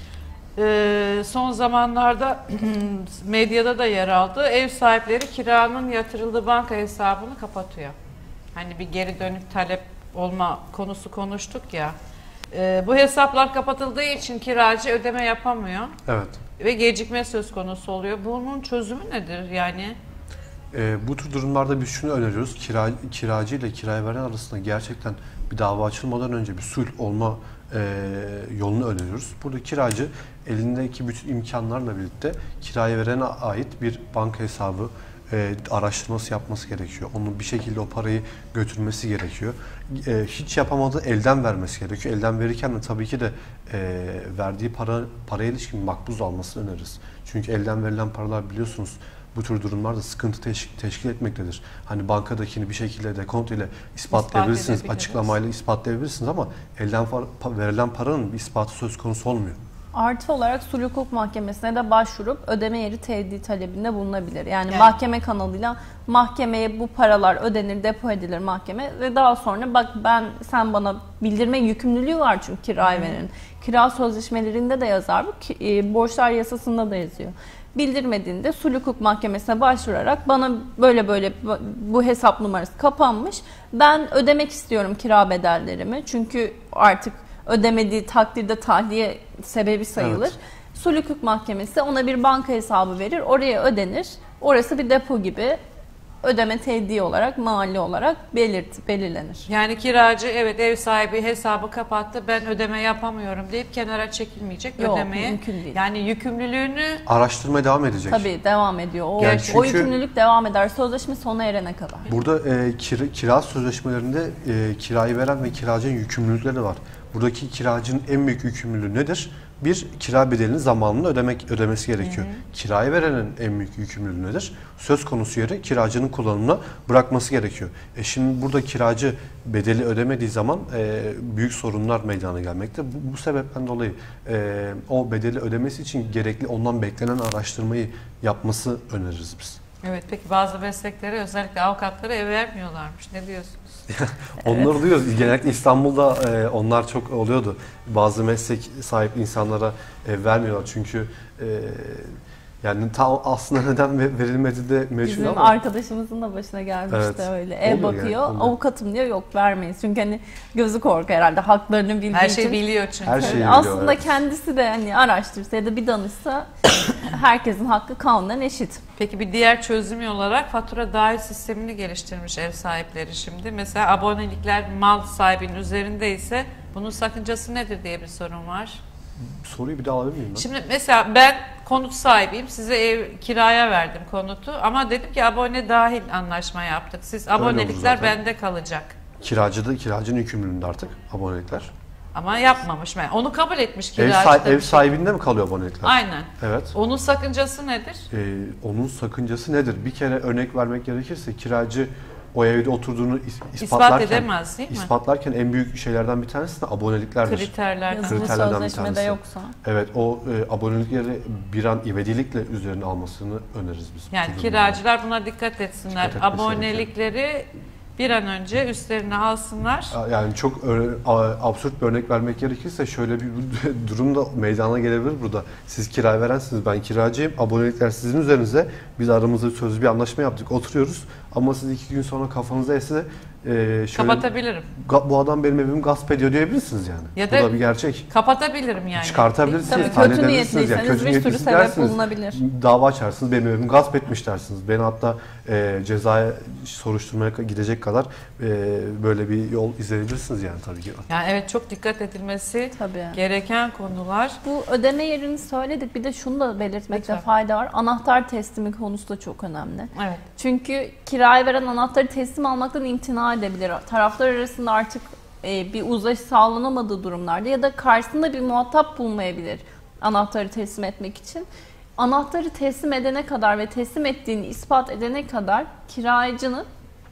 e, son zamanlarda medyada da yer aldı. Ev sahipleri kiranın yatırıldığı banka hesabını kapatıyor. Hani bir geri dönük talep olma konusu konuştuk ya. E, bu hesaplar kapatıldığı için kiracı ödeme yapamıyor. Evet. Ve gecikme söz konusu oluyor. Bunun çözümü nedir yani? E, bu tür durumlarda biz şunu öneriyoruz. Kira, kiracı ile kiraya veren arasında gerçekten bir dava açılmadan önce bir sulh olma e, yolunu öneriyoruz. Burada kiracı elindeki bütün imkanlarla birlikte kiraya verene ait bir banka hesabı e, araştırması yapması gerekiyor. Onun bir şekilde o parayı götürmesi gerekiyor. E, hiç yapamadığı elden vermesi gerekiyor. Elden verirken de tabii ki de e, verdiği para paraya ilişkin makbuz almasını öneririz. Çünkü elden verilen paralar biliyorsunuz bu tür durumlarda sıkıntı teşkil, teşkil etmektedir. Hani bankadakini bir şekilde dekont ile ispatlayabilirsiniz, İspat açıklamayla ispatlayabilirsiniz ama elden par- verilen paranın bir ispatı söz konusu olmuyor. Artı olarak sulh hukuk mahkemesine de başvurup ödeme yeri tevdi talebinde bulunabilir. Yani, Yani mahkeme kanalıyla mahkemeye bu paralar ödenir, depo edilir mahkeme ve daha sonra bak ben sen bana bildirme yükümlülüğü var çünkü kiraya verenin. Kira sözleşmelerinde de yazar bu, ki, e, borçlar yasasında da yazıyor. Bildirmediğinde sulh hukuk mahkemesine başvurarak bana böyle böyle bu hesap numarası kapanmış. Ben ödemek istiyorum kira bedellerimi. Çünkü artık ödemediği takdirde tahliye sebebi sayılır. Evet. Sulh hukuk mahkemesi ona bir banka hesabı verir. Oraya ödenir. Orası bir depo gibi ödeme tevdi olarak, mali olarak belirt, belirlenir. Yani kiracı evet ev sahibi hesabı kapattı ben ödeme yapamıyorum deyip kenara çekilmeyecek Yok, ödemeye. mümkün değil. Yani yükümlülüğünü Araştırmaya devam edecek. Tabii devam ediyor. O, Yani o çünkü- yükümlülük devam eder. Sözleşme sona erene kadar. Burada e, kira, kira sözleşmelerinde e, kirayı veren ve kiracının yükümlülükleri var. Buradaki kiracının en büyük yükümlülüğü nedir? Bir, kira bedelini zamanında ödemek ödemesi gerekiyor. Hı hı. Kirayı verenin en büyük yükümlülüğü nedir? Söz konusu yeri kiracının kullanımına bırakması gerekiyor. E şimdi burada kiracı bedeli ödemediği zaman e, büyük sorunlar meydana gelmekte. Bu, bu sebepten dolayı e, o bedeli ödemesi için gerekli ondan beklenen araştırmayı yapması öneririz biz. evet peki bazı mesleklere özellikle avukatlara ev vermiyorlarmış. Ne diyorsunuz? Onları evet. duyuyoruz. Genellikle İstanbul'da e, onlar çok oluyordu. Bazı meslek sahip insanlara ev vermiyorlar. Çünkü e, yani tam aslında neden verilmedi de meçhul Bizim ama. arkadaşımızın da başına gelmişti Evet. öyle. Ev Oluyor bakıyor, yani, avukatım diyor yok vermeyiz. Çünkü hani gözü korku herhalde haklarını bildiği Her için. şey biliyor çünkü. Her şeyi biliyor, Aslında evet. kendisi de hani araştırsa ya da bir danışsa herkesin hakkı kanunen eşit. Peki bir diğer çözüm olarak fatura dahil sistemini geliştirmiş ev sahipleri şimdi. Mesela abonelikler mal sahibinin üzerinde ise bunun sakıncası nedir diye bir sorun var. Soruyu bir daha alabilir miyim ben? Şimdi mesela ben konut sahibiyim. Size ev kiraya verdim konutu ama dedim ki abone dahil anlaşma yaptık. Siz abonelikler zaten. bende kalacak. Kiracı da kiracının yükümlülüğünde artık abonelikler. Ama yapmamış. Yani onu kabul etmiş Ev, kiracı. sahi- da ev bir şey. sahibinde mi kalıyor abonelikler? Aynen. Evet. Onun sakıncası nedir? Ee, onun sakıncası nedir? Bir kere örnek vermek gerekirse kiracı o evde oturduğunu is- İspat ispatlarken, edemez değil mi? ispatlarken en büyük şeylerden bir tanesi de aboneliklerdir. Kriterlerden. Yazılı Kriterlerden bir sözleşmede tanesi. yoksa. Evet, o e, abonelikleri bir an ivedilikle üzerine almasını öneririz biz. Yani bu durumda. kiracılar buna dikkat etsinler. Dikkat etmesi Abonelikleri bir an önce üstlerine alsınlar. Yani çok öyle, a- absürt bir örnek vermek gerekirse şöyle bir durum da meydana gelebilir burada. Siz kira verensiniz, ben kiracıyım, abonelikler sizin üzerinize. Biz aramızda sözlü bir anlaşma yaptık, oturuyoruz. Ama siz iki gün sonra kafanıza esse e, şöyle... Kapatabilirim. "Ga- Bu adam benim evimi gasp ediyor" diyebilirsiniz yani. Ya Bu da- da bir gerçek. Kapatabilirim yani. Çıkartabilirsiniz, Tabii ithal kötü edebilirsiniz. Yani niyetliyseniz bir sürü niyetlisiniz sebep dersiniz. bulunabilir. Dava açarsınız, benim evimi gasp etmiş dersiniz. Beni hatta e, cezaya soruşturmaya gidecek kadar e, böyle bir yol izleyebilirsiniz yani tabii ki. Yani evet çok dikkat edilmesi Tabii. gereken konular. Bu ödeme yerini söyledik. Bir de şunu da belirtmekte Lütfen. fayda var. Anahtar teslimi konusu da çok önemli. Evet. Çünkü kiraya veren anahtarı teslim almaktan imtina edebilir. Taraflar arasında artık e, bir uzlaşı sağlanamadığı durumlarda ya da karşısında bir muhatap bulmayabilir anahtarı teslim etmek için. Anahtarı teslim edene kadar ve teslim ettiğini ispat edene kadar kiracının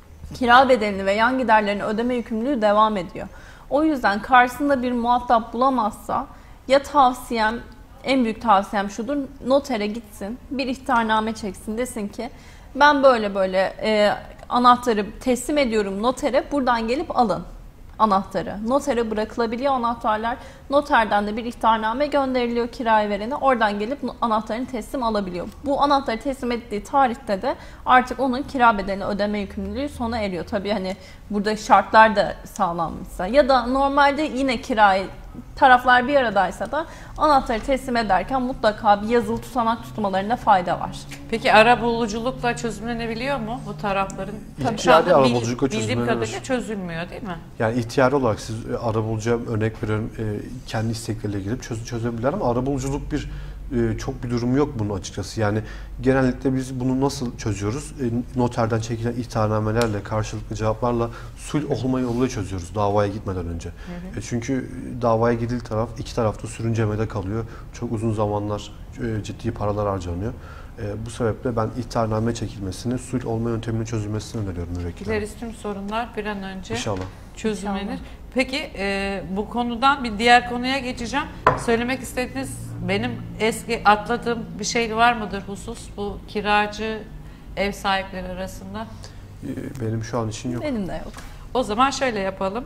kira bedelini ve yan giderlerini ödeme yükümlülüğü devam ediyor. O yüzden karşısında bir muhatap bulamazsa ya tavsiyem, en büyük tavsiyem şudur, notere gitsin, bir ihtarname çeksin, desin ki ben böyle böyle e, anahtarı teslim ediyorum notere, buradan gelip alın. anahtarı. Notere bırakılabiliyor anahtarlar. Noterden de bir ihtarname gönderiliyor kiraya verene. Oradan gelip anahtarını teslim alabiliyor. Bu anahtarı teslim ettiği tarihte de artık onun kira bedelini ödeme yükümlülüğü sona eriyor. Tabii hani burada şartlar da sağlanmışsa ya da normalde yine kirayı taraflar bir aradaysa da anahtarı teslim ederken mutlaka bir yazılı tutanak tutmalarında fayda var. Peki arabuluculukla çözümlenebiliyor mu bu tarafların? Tabii. Şu anda İhtiyari bil- arabuluculukla bildiğim çözümlenir. kadarıyla çözülmüyor değil mi? Yani ihtiyari olarak siz e, arabulucuya örnek veriyorum e, kendi istekleriyle girip çöz, çözebilirler ama arabuluculuk bir e, çok bir durumu yok bunun açıkçası. Yani genellikle biz bunu nasıl çözüyoruz? E, noterden çekilen ihtarnamelerle, karşılıklı cevaplarla sulh olma yoluyla çözüyoruz davaya gitmeden önce. Hı hı. E, çünkü davaya gidildiği taraf iki tarafta sürüncemede kalıyor. Çok uzun zamanlar e, ciddi paralar harcanıyor. E, bu sebeple ben ihtarname çekilmesini, sulh olma yönteminin çözülmesini öneriyorum müvekkilere. Dileriz tüm sorunlar bir an önce İnşallah. çözümlenir. İnşallah. Peki e, bu konudan bir diğer konuya geçeceğim. Söylemek istediğiniz, benim eski atladığım bir şey var mıdır husus bu kiracı ev sahipleri arasında? E, benim şu an için yok. Benim de yok. O zaman şöyle yapalım.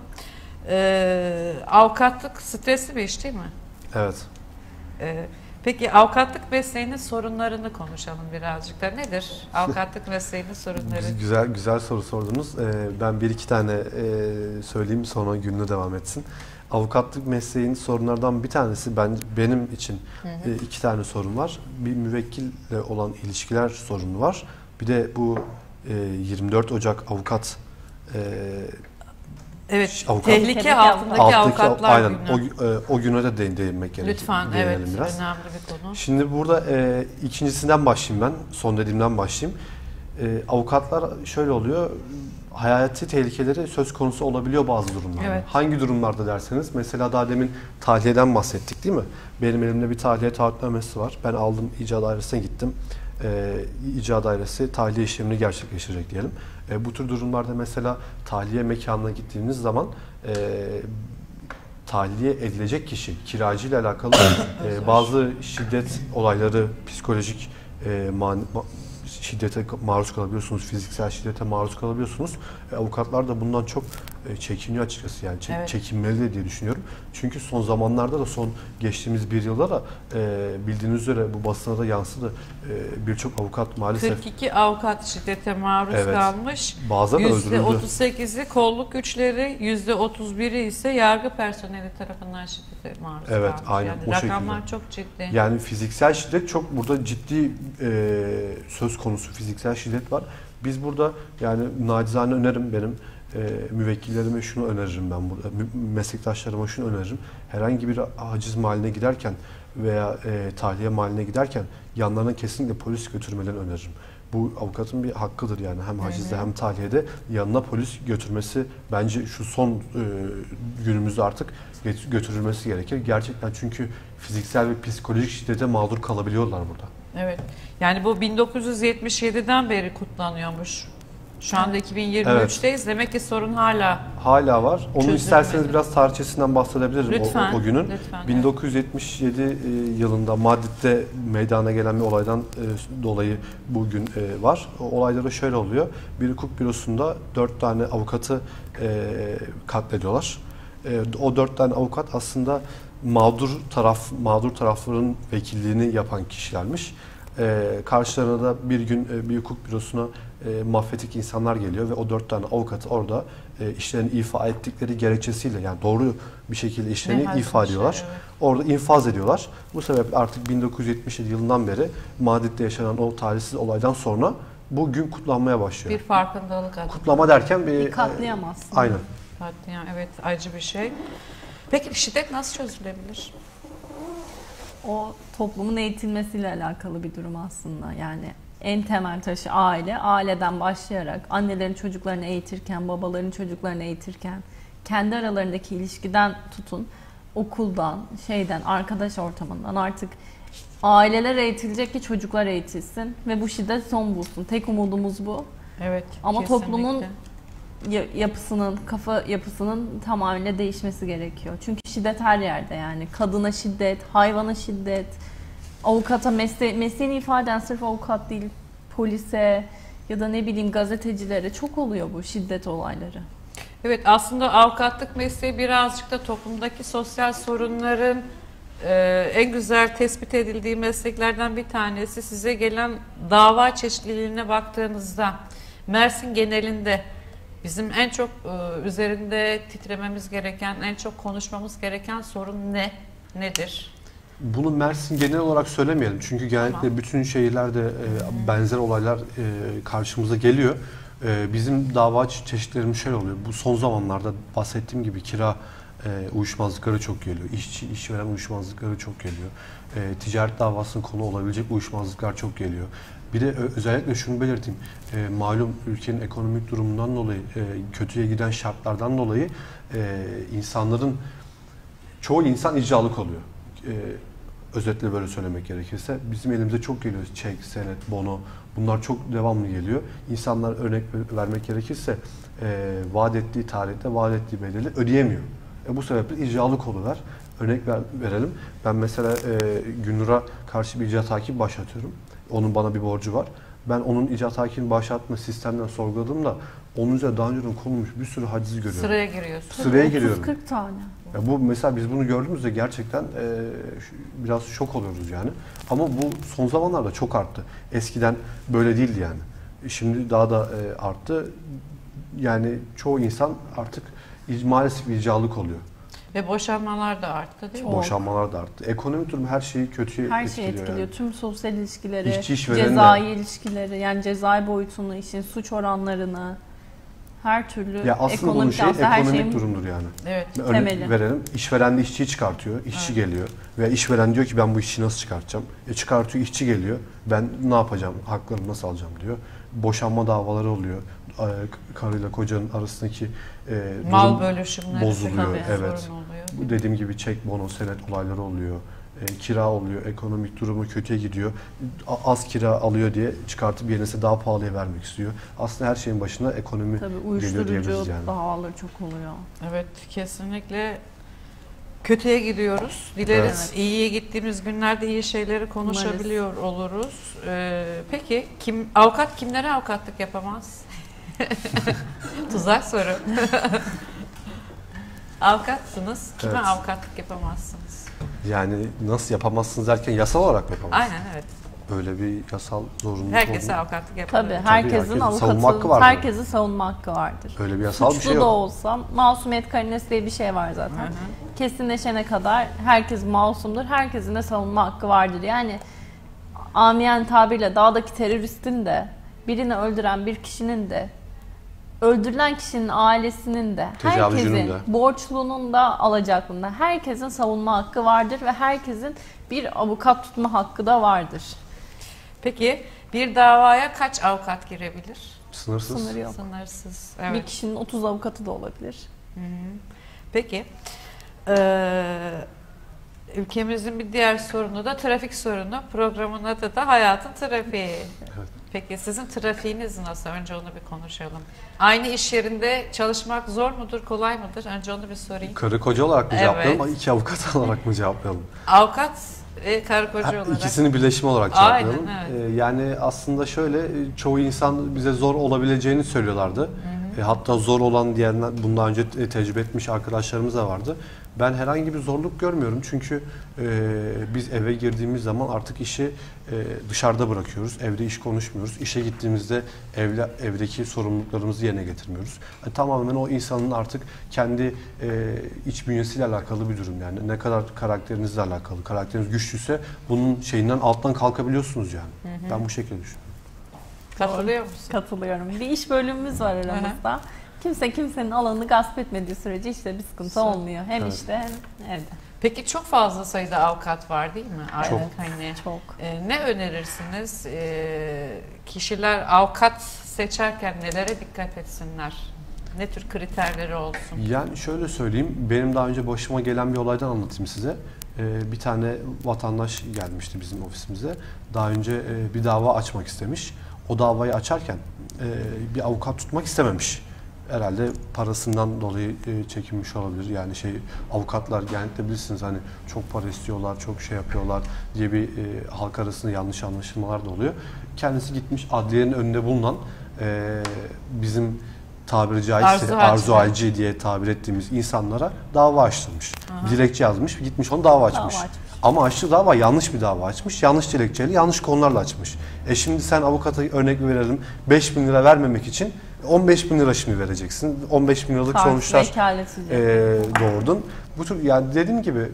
E, avukatlık stresli bir iş değil mi? Evet. E, peki avukatlık mesleğinin sorunlarını konuşalım birazcık da. Nedir avukatlık mesleğinin sorunları? Güzel güzel soru sordunuz. Ee, ben bir iki tane e, söyleyeyim sonra gününe devam etsin. Avukatlık mesleğinin sorunlardan bir tanesi ben benim için Hı hı. e, iki tane sorun var. Bir müvekkille olan ilişkiler sorunu var. Bir de bu e, yirmi dört Ocak avukat e, Evet, avukat- tehlike Tehlikeli altındaki alttaki avukatlar aynen günü. o, e, o güne de değin, değinmek gerekiyor. Lütfen, evet, değinelim biraz. önemli bir konu. Şimdi burada e, ikincisinden başlayayım ben. Son dediğimden başlayayım. E, avukatlar şöyle oluyor. Hayati tehlikeleri söz konusu olabiliyor bazı durumlarda. Evet. Hangi durumlarda derseniz, mesela daha demin tahliyeden bahsettik değil mi? Benim elimde bir tahliye taahhütnamesi var. Ben aldım, icra dairesine gittim. E, icra dairesi tahliye işlemini gerçekleştirecek diyelim. E, bu tür durumlarda mesela tahliye mekanına gittiğiniz zaman e, tahliye edilecek kişi kiracı ile alakalı e, bazı şiddet olayları, psikolojik e, man, ma, şiddete maruz kalabiliyorsunuz, fiziksel şiddete maruz kalabiliyorsunuz. E, avukatlar da bundan çok e, çekiniyor açıkçası, yani çek, Evet. çekinmeli diye düşünüyorum. Çünkü son zamanlarda da, son geçtiğimiz bir yılda da e, bildiğiniz üzere bu basına da yansıdı. E, Birçok avukat maalesef kırk iki avukat şiddete maruz Evet. kalmış. bazen yüzde öldürüldü. otuz sekizi kolluk güçleri, yüzde otuz biri ise yargı personeli tarafından şiddete maruz Evet, kalmış. aynen, Yani o rakamlar şekilde. çok ciddi. Yani fiziksel şiddet çok burada ciddi e, söz konusu, fiziksel şiddet var. Biz burada yani nacizane önerim benim e, müvekkillerime şunu öneririm ben burada, mü- meslektaşlarıma şunu öneririm. Herhangi bir haciz mahalline giderken veya e, tahliye mahalline giderken yanlarına kesinlikle polis götürmelerini öneririm. Bu avukatın bir hakkıdır yani, hem hacizde hem tahliyede yanına polis götürmesi bence şu son e, günümüzde artık get- götürülmesi gerekir. Gerçekten, çünkü fiziksel ve psikolojik şiddete mağdur kalabiliyorlar burada. Evet. Yani bu bin dokuz yüz yetmiş yediden beri kutlanıyormuş. Şu anda iki bin yirmi üçteyiz. Demek ki sorun hala. Hala var. Onu Çözülmedi. isterseniz biraz tarihçesinden bahsedebilirim Lütfen, o, o günün. lütfen, bin dokuz yüz yetmiş yedi e, yılında Madrid'de meydana gelen bir olaydan e, dolayı bugün e, var. O olayda da şöyle oluyor. Bir hukuk bürosunda dört tane avukatı e, katlediyorlar. E, o dört tane avukat aslında mağdur taraf mağdur tarafların vekilliğini yapan kişilermiş. E, karşılarına da bir gün e, bir hukuk bürosuna e, mafyatik insanlar geliyor ve o dört tane avukatı orada e, işlerini ifa ettikleri gerekçesiyle, yani doğru bir şekilde işlerini Nihayet ifa bir şey, ediyorlar. evet. Orada infaz ediyorlar. Bu sebeple artık bin dokuz yüz yetmiş yedi yılından beri Madrid'de yaşanan o talihsiz olaydan sonra bu gün kutlanmaya başlıyor. Bir farkındalık adı. Kutlama derken bir... Bir katliam aslında. Aynen. Katliam, evet, acı bir şey. Peki şiddet nasıl çözülebilir? O toplumun eğitilmesiyle alakalı bir durum aslında. Yani en temel taşı aile. Aileden başlayarak annelerin çocuklarını eğitirken, babaların çocuklarını eğitirken, kendi aralarındaki ilişkiden tutun, okuldan, şeyden, arkadaş ortamından artık aileler eğitilecek ki çocuklar eğitilsin ve bu şiddet son bulsun. Tek umudumuz bu. Evet. Ama kesinlikle. toplumun ya- yapısının, kafa yapısının tamamıyla değişmesi gerekiyor. Çünkü şiddet her yerde yani. Kadına şiddet, hayvana şiddet, avukata mesle mesleğini ifade eden sırf avukat değil, polise ya da ne bileyim gazetecilere çok oluyor bu şiddet olayları. Evet, aslında avukatlık mesleği birazcık da toplumdaki sosyal sorunların e, en güzel tespit edildiği mesleklerden bir tanesi. Size gelen dava çeşitliliğine baktığınızda Mersin genelinde bizim en çok e, üzerinde titrememiz gereken, en çok konuşmamız gereken sorun ne? Nedir? Bunu Mersin genel olarak söylemeyelim. Çünkü genellikle Tamam. bütün şehirlerde e, benzer olaylar e, karşımıza geliyor. E, bizim dava çeşitlerimiz şöyle oluyor. Bu son zamanlarda bahsettiğim gibi kira e, uyuşmazlıkları çok geliyor. İşçi, işveren uyuşmazlıkları çok geliyor. E, ticaret davasının konu olabilecek uyuşmazlıklar çok geliyor. Bir de ö- özellikle şunu belirteyim. E, malum ülkenin ekonomik durumundan dolayı, e, kötüye giden şartlardan dolayı e, insanların, çoğu insan icralık oluyor. E, özetle böyle söylemek gerekirse. Bizim elimize çok geliyor çek, senet, bono. Bunlar çok devamlı geliyor. İnsanlar, örnek vermek gerekirse, e, vaat ettiği tarihte vaat ettiği bedeli ödeyemiyor. E, bu sebeple icralık oluver. Örnek ver, verelim. Ben mesela e, Günnur'a karşı bir icra takibi başlatıyorum. Onun bana bir borcu var. Ben onun icra takibini başlatma sistemden sorguladığımda onun üzerine daha önceden konulmuş bir sürü haciz görüyorum. Sıraya giriyorsun. Sıraya giriyorum. otuz kırk tane. Ya bu mesela biz bunu gördüğümüzde gerçekten e, biraz şok oluyoruz yani. Ama bu son zamanlarda çok arttı. Eskiden böyle değildi yani. Şimdi daha da e, arttı. Yani çoğu insan artık maalesef icralık oluyor. Ve boşanmalar da arttı değil mi? Çok. Boşanmalar da arttı. Ekonomik durum her şeyi kötüye Her etkiliyor. şey etkiliyor. Yani. Tüm sosyal ilişkileri, İşçi işverenle- cezai ilişkileri, yani cezai boyutunu, işin suç oranlarını, her türlü Ya aslında bunun ekonomik şey aslında her ekonomik şeyin durumdur yani. Evet. Örnek temeli. verelim. İşveren de işçiyi çıkartıyor. İşçi Evet. geliyor. Veya işveren diyor ki ben bu işçiyi nasıl çıkartacağım? E çıkartıyor, işçi geliyor. Ben ne yapacağım? Haklarımı nasıl alacağım diyor. Boşanma davaları oluyor. E, Karıyla kocanın arasındaki e, Mal durum bölüşümleri bozuluyor. tabii Evet. sorun oluyor. Bu dediğim gibi çek, bono, senet olayları oluyor. E, kira oluyor. Ekonomik durumu kötüye gidiyor. A- Az kira alıyor diye çıkartıp yerine daha pahalıya vermek istiyor. Aslında her şeyin başına ekonomi tabii geliyor diyebiliriz uyuşturucu yani. davaları çok oluyor. Evet, kesinlikle kötüye gidiyoruz. Dileriz Evet. iyiye gittiğimiz günlerde iyi şeyleri konuşabiliyor oluruz. Ee, peki kim avukat kimlere avukatlık yapamaz? Tuzak soru. Avukatsınız. Kime Evet. avukatlık yapamazsınız? Yani nasıl yapamazsınız derken yasal olarak mı yapamazsınız? Aynen, evet. Öyle bir yasal zorunluluk Herkese olmuyor. avukatlık yapabilir. Tabii herkesin herkesin savunma hakkı avukatı, vardır. herkesin savunma hakkı vardır. Öyle bir yasal Suçlu bir şey da yok. olsa masumiyet karinesi diye bir şey var zaten. Hı hı. Kesinleşene kadar herkes masumdur, herkesin de savunma hakkı vardır. Yani amiyen tabirle dağdaki teröristin de, birini öldüren bir kişinin de, öldürülen kişinin ailesinin de, Tecavüzcünün herkesin, de. borçlunun da, alacaklının da, herkesin savunma hakkı vardır ve herkesin bir avukat tutma hakkı da vardır. Peki bir davaya kaç avukat girebilir? Sınırsız. Sınırı yok. Sınırsız. Bir Evet. kişinin otuz avukatı da olabilir. Hı hı. Peki, eee, ülkemizin bir diğer sorunu da trafik sorunu. Programın adı da Hayatın Trafiği. Evet. Peki sizin trafiğiniz nasıl? Önce onu bir konuşalım. Aynı iş yerinde çalışmak zor mudur, kolay mıdır? Önce onu bir sorayım. Karı koca olarak mı Evet. cevaplayalım, iki avukat olarak mı cevaplayalım? Avukat ve karı koca Ha, olarak. İkisini birleşimi olarak Aynen, cevaplayalım. evet. Ee, yani aslında şöyle, e, çoğu insan bize zor olabileceğini söylüyorlardı. E, hatta zor olan diyenler, bundan önce te- tecrübe etmiş arkadaşlarımız da vardı. Ben herhangi bir zorluk görmüyorum çünkü e, biz eve girdiğimiz zaman artık işi e, dışarıda bırakıyoruz. Evde iş konuşmuyoruz. İşe gittiğimizde evle, evdeki sorumluluklarımızı yerine getirmiyoruz. Yani tamamen o insanın artık kendi e, iç bünyesiyle alakalı bir durum yani. Ne kadar karakterinizle alakalı. Karakteriniz güçlüyse bunun şeyinden alttan kalkabiliyorsunuz yani. Ben bu şekilde düşünüyorum. Katılıyor musun? Katılıyorum. Bir iş bölümümüz var aramızda. Kimse kimsenin alanını gasp etmediği sürece işte bir sıkıntı Güzel. olmuyor. Hem Evet. işte hem evde. Peki çok fazla sayıda avukat var değil mi? Aynen. Çok. Hani, Çok. e, ne önerirsiniz? E, kişiler avukat seçerken nelere dikkat etsinler? Ne tür kriterleri olsun? Yani şöyle söyleyeyim, benim daha önce başıma gelen bir olaydan anlatayım size. Ee, bir tane vatandaş gelmişti bizim ofisimize. Daha önce e, bir dava açmak istemiş. O davayı açarken e, bir avukat tutmak istememiş. Herhalde parasından dolayı e, çekinmiş olabilir. Yani şey, avukatlar genellikle bilirsiniz hani çok para istiyorlar, çok şey yapıyorlar diye bir e, halk arasında yanlış anlaşılmalar da oluyor. Kendisi gitmiş adliyenin önünde bulunan e, bizim tabiri caizse Arzu arzu halci. halci diye tabir ettiğimiz insanlara dava açtırmış. Dilekçe yazmış, gitmiş onu dava açmış. Dava açmış. Ama açtığı dava yanlış bir dava açmış. Yanlış dilekçeyle, yanlış konularla açmış. E şimdi sen avukata örnek verelim, beş bin lira vermemek için on beş bin lira şimdi vereceksin. on beş bin liralık Farklı sonuçlar vekaletsizlik. e, doğurdun. Bu tür, yani dediğim gibi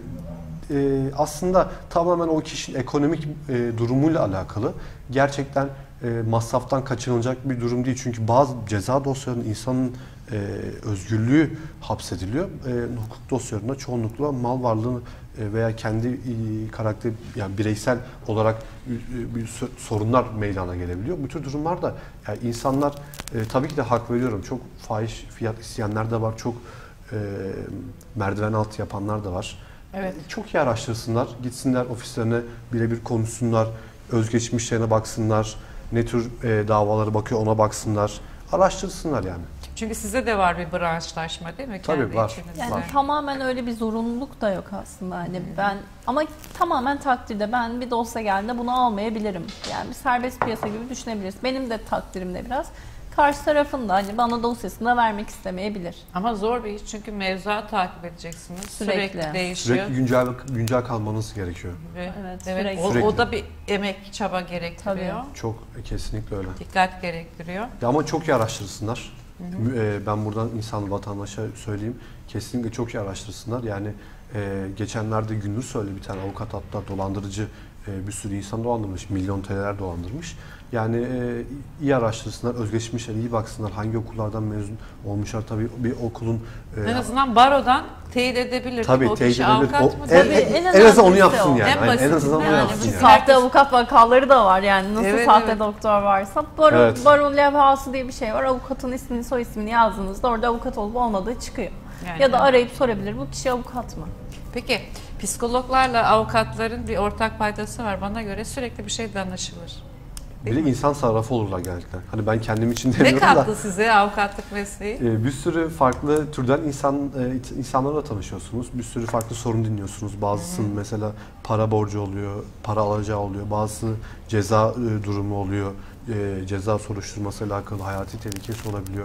e, aslında tamamen o kişinin ekonomik e, durumuyla alakalı. Gerçekten e, masraftan kaçınılacak bir durum değil. Çünkü bazı ceza dosyalarının insanın e, özgürlüğü hapsediliyor. E, hukuk dosyalarında çoğunlukla mal varlığını e, veya kendi e, karakter, yani bireysel olarak e, bir sorunlar meydana gelebiliyor. Bu tür durumlarda yani insanlar e, tabii ki de hak veriyorum. Çok fahiş fiyat isteyenler de var. Çok e, merdiven altı yapanlar da var. Evet. Çok iyi araştırsınlar. Gitsinler ofislerine birebir konuşsunlar. Özgeçmişlerine baksınlar. Ne tür e, davaları bakıyor ona baksınlar. Araştırsınlar yani. Çünkü size de var bir branşlaşma değil mi? Tabii, Kendi var. içinizde. Yani var. tamamen öyle bir zorunluluk da yok aslında. Hani ben ama tamamen takdirde ben bir dosya geldiğinde bunu almayabilirim. Yani bir serbest piyasa gibi düşünebiliriz. Benim de takdirimde biraz. Karşı tarafın da hani bana dosyasını da vermek istemeyebilir. Ama zor bir iş çünkü mevzuat takip edeceksiniz. Sürekli, Sürekli. değişiyor. Sürekli güncel güncel kalmanız gerekiyor. Ve- Evet, evet. sürekli. O, Sürekli. o da bir emek, çaba gerektiriyor. Çok e, kesinlikle öyle. Dikkat gerektiriyor. Ya ama çok iyi araştırsınlar. E, ben buradan insan vatandaşa söyleyeyim. Kesinlikle çok iyi araştırsınlar. Yani e, geçenlerde Gündüz söyle bir tane avukat hatta dolandırıcı e, bir sürü insan dolandırmış. Milyon T L'ler dolandırmış. Yani e, iyi araştırsınlar, özgeçmişler, iyi baksınlar. Hangi okullardan mezun olmuşlar tabii bir okulun e, En azından barodan teyit edebilir. tabii değil mi? O teyit kişi edebilir. avukat O- mı? en, Tabii, en, en en azından onu önemlisi yapsın o. yani. En Aynen, en basitinden azından onu yani. yapsın Biz yani. sahte Sahte avukat vakaları da var yani nasıl Evet, sahte evet. doktor varsa baro, Evet. baro levhası diye bir şey var. Avukatın ismini soy ismini yazdığınızda orada avukat olup olmadığı çıkıyor. Yani Ya da evet. arayıp sorabilir bu kişi avukat mı? Peki psikologlarla avukatların bir ortak paydası var. Bana göre sürekli bir şey danışılır. Bir de insan sarrafı olurlar genellikle. Hani ben kendim için Ne demiyorum da. kattı size avukatlık mesleği? e, Bir sürü farklı türden insan e, insanlarla tanışıyorsunuz. Bir sürü farklı sorun dinliyorsunuz. Bazısının mesela para borcu oluyor, para alacağı oluyor. Bazısı ceza e, durumu oluyor. E, ceza soruşturması ile alakalı hayati tehlikesi olabiliyor.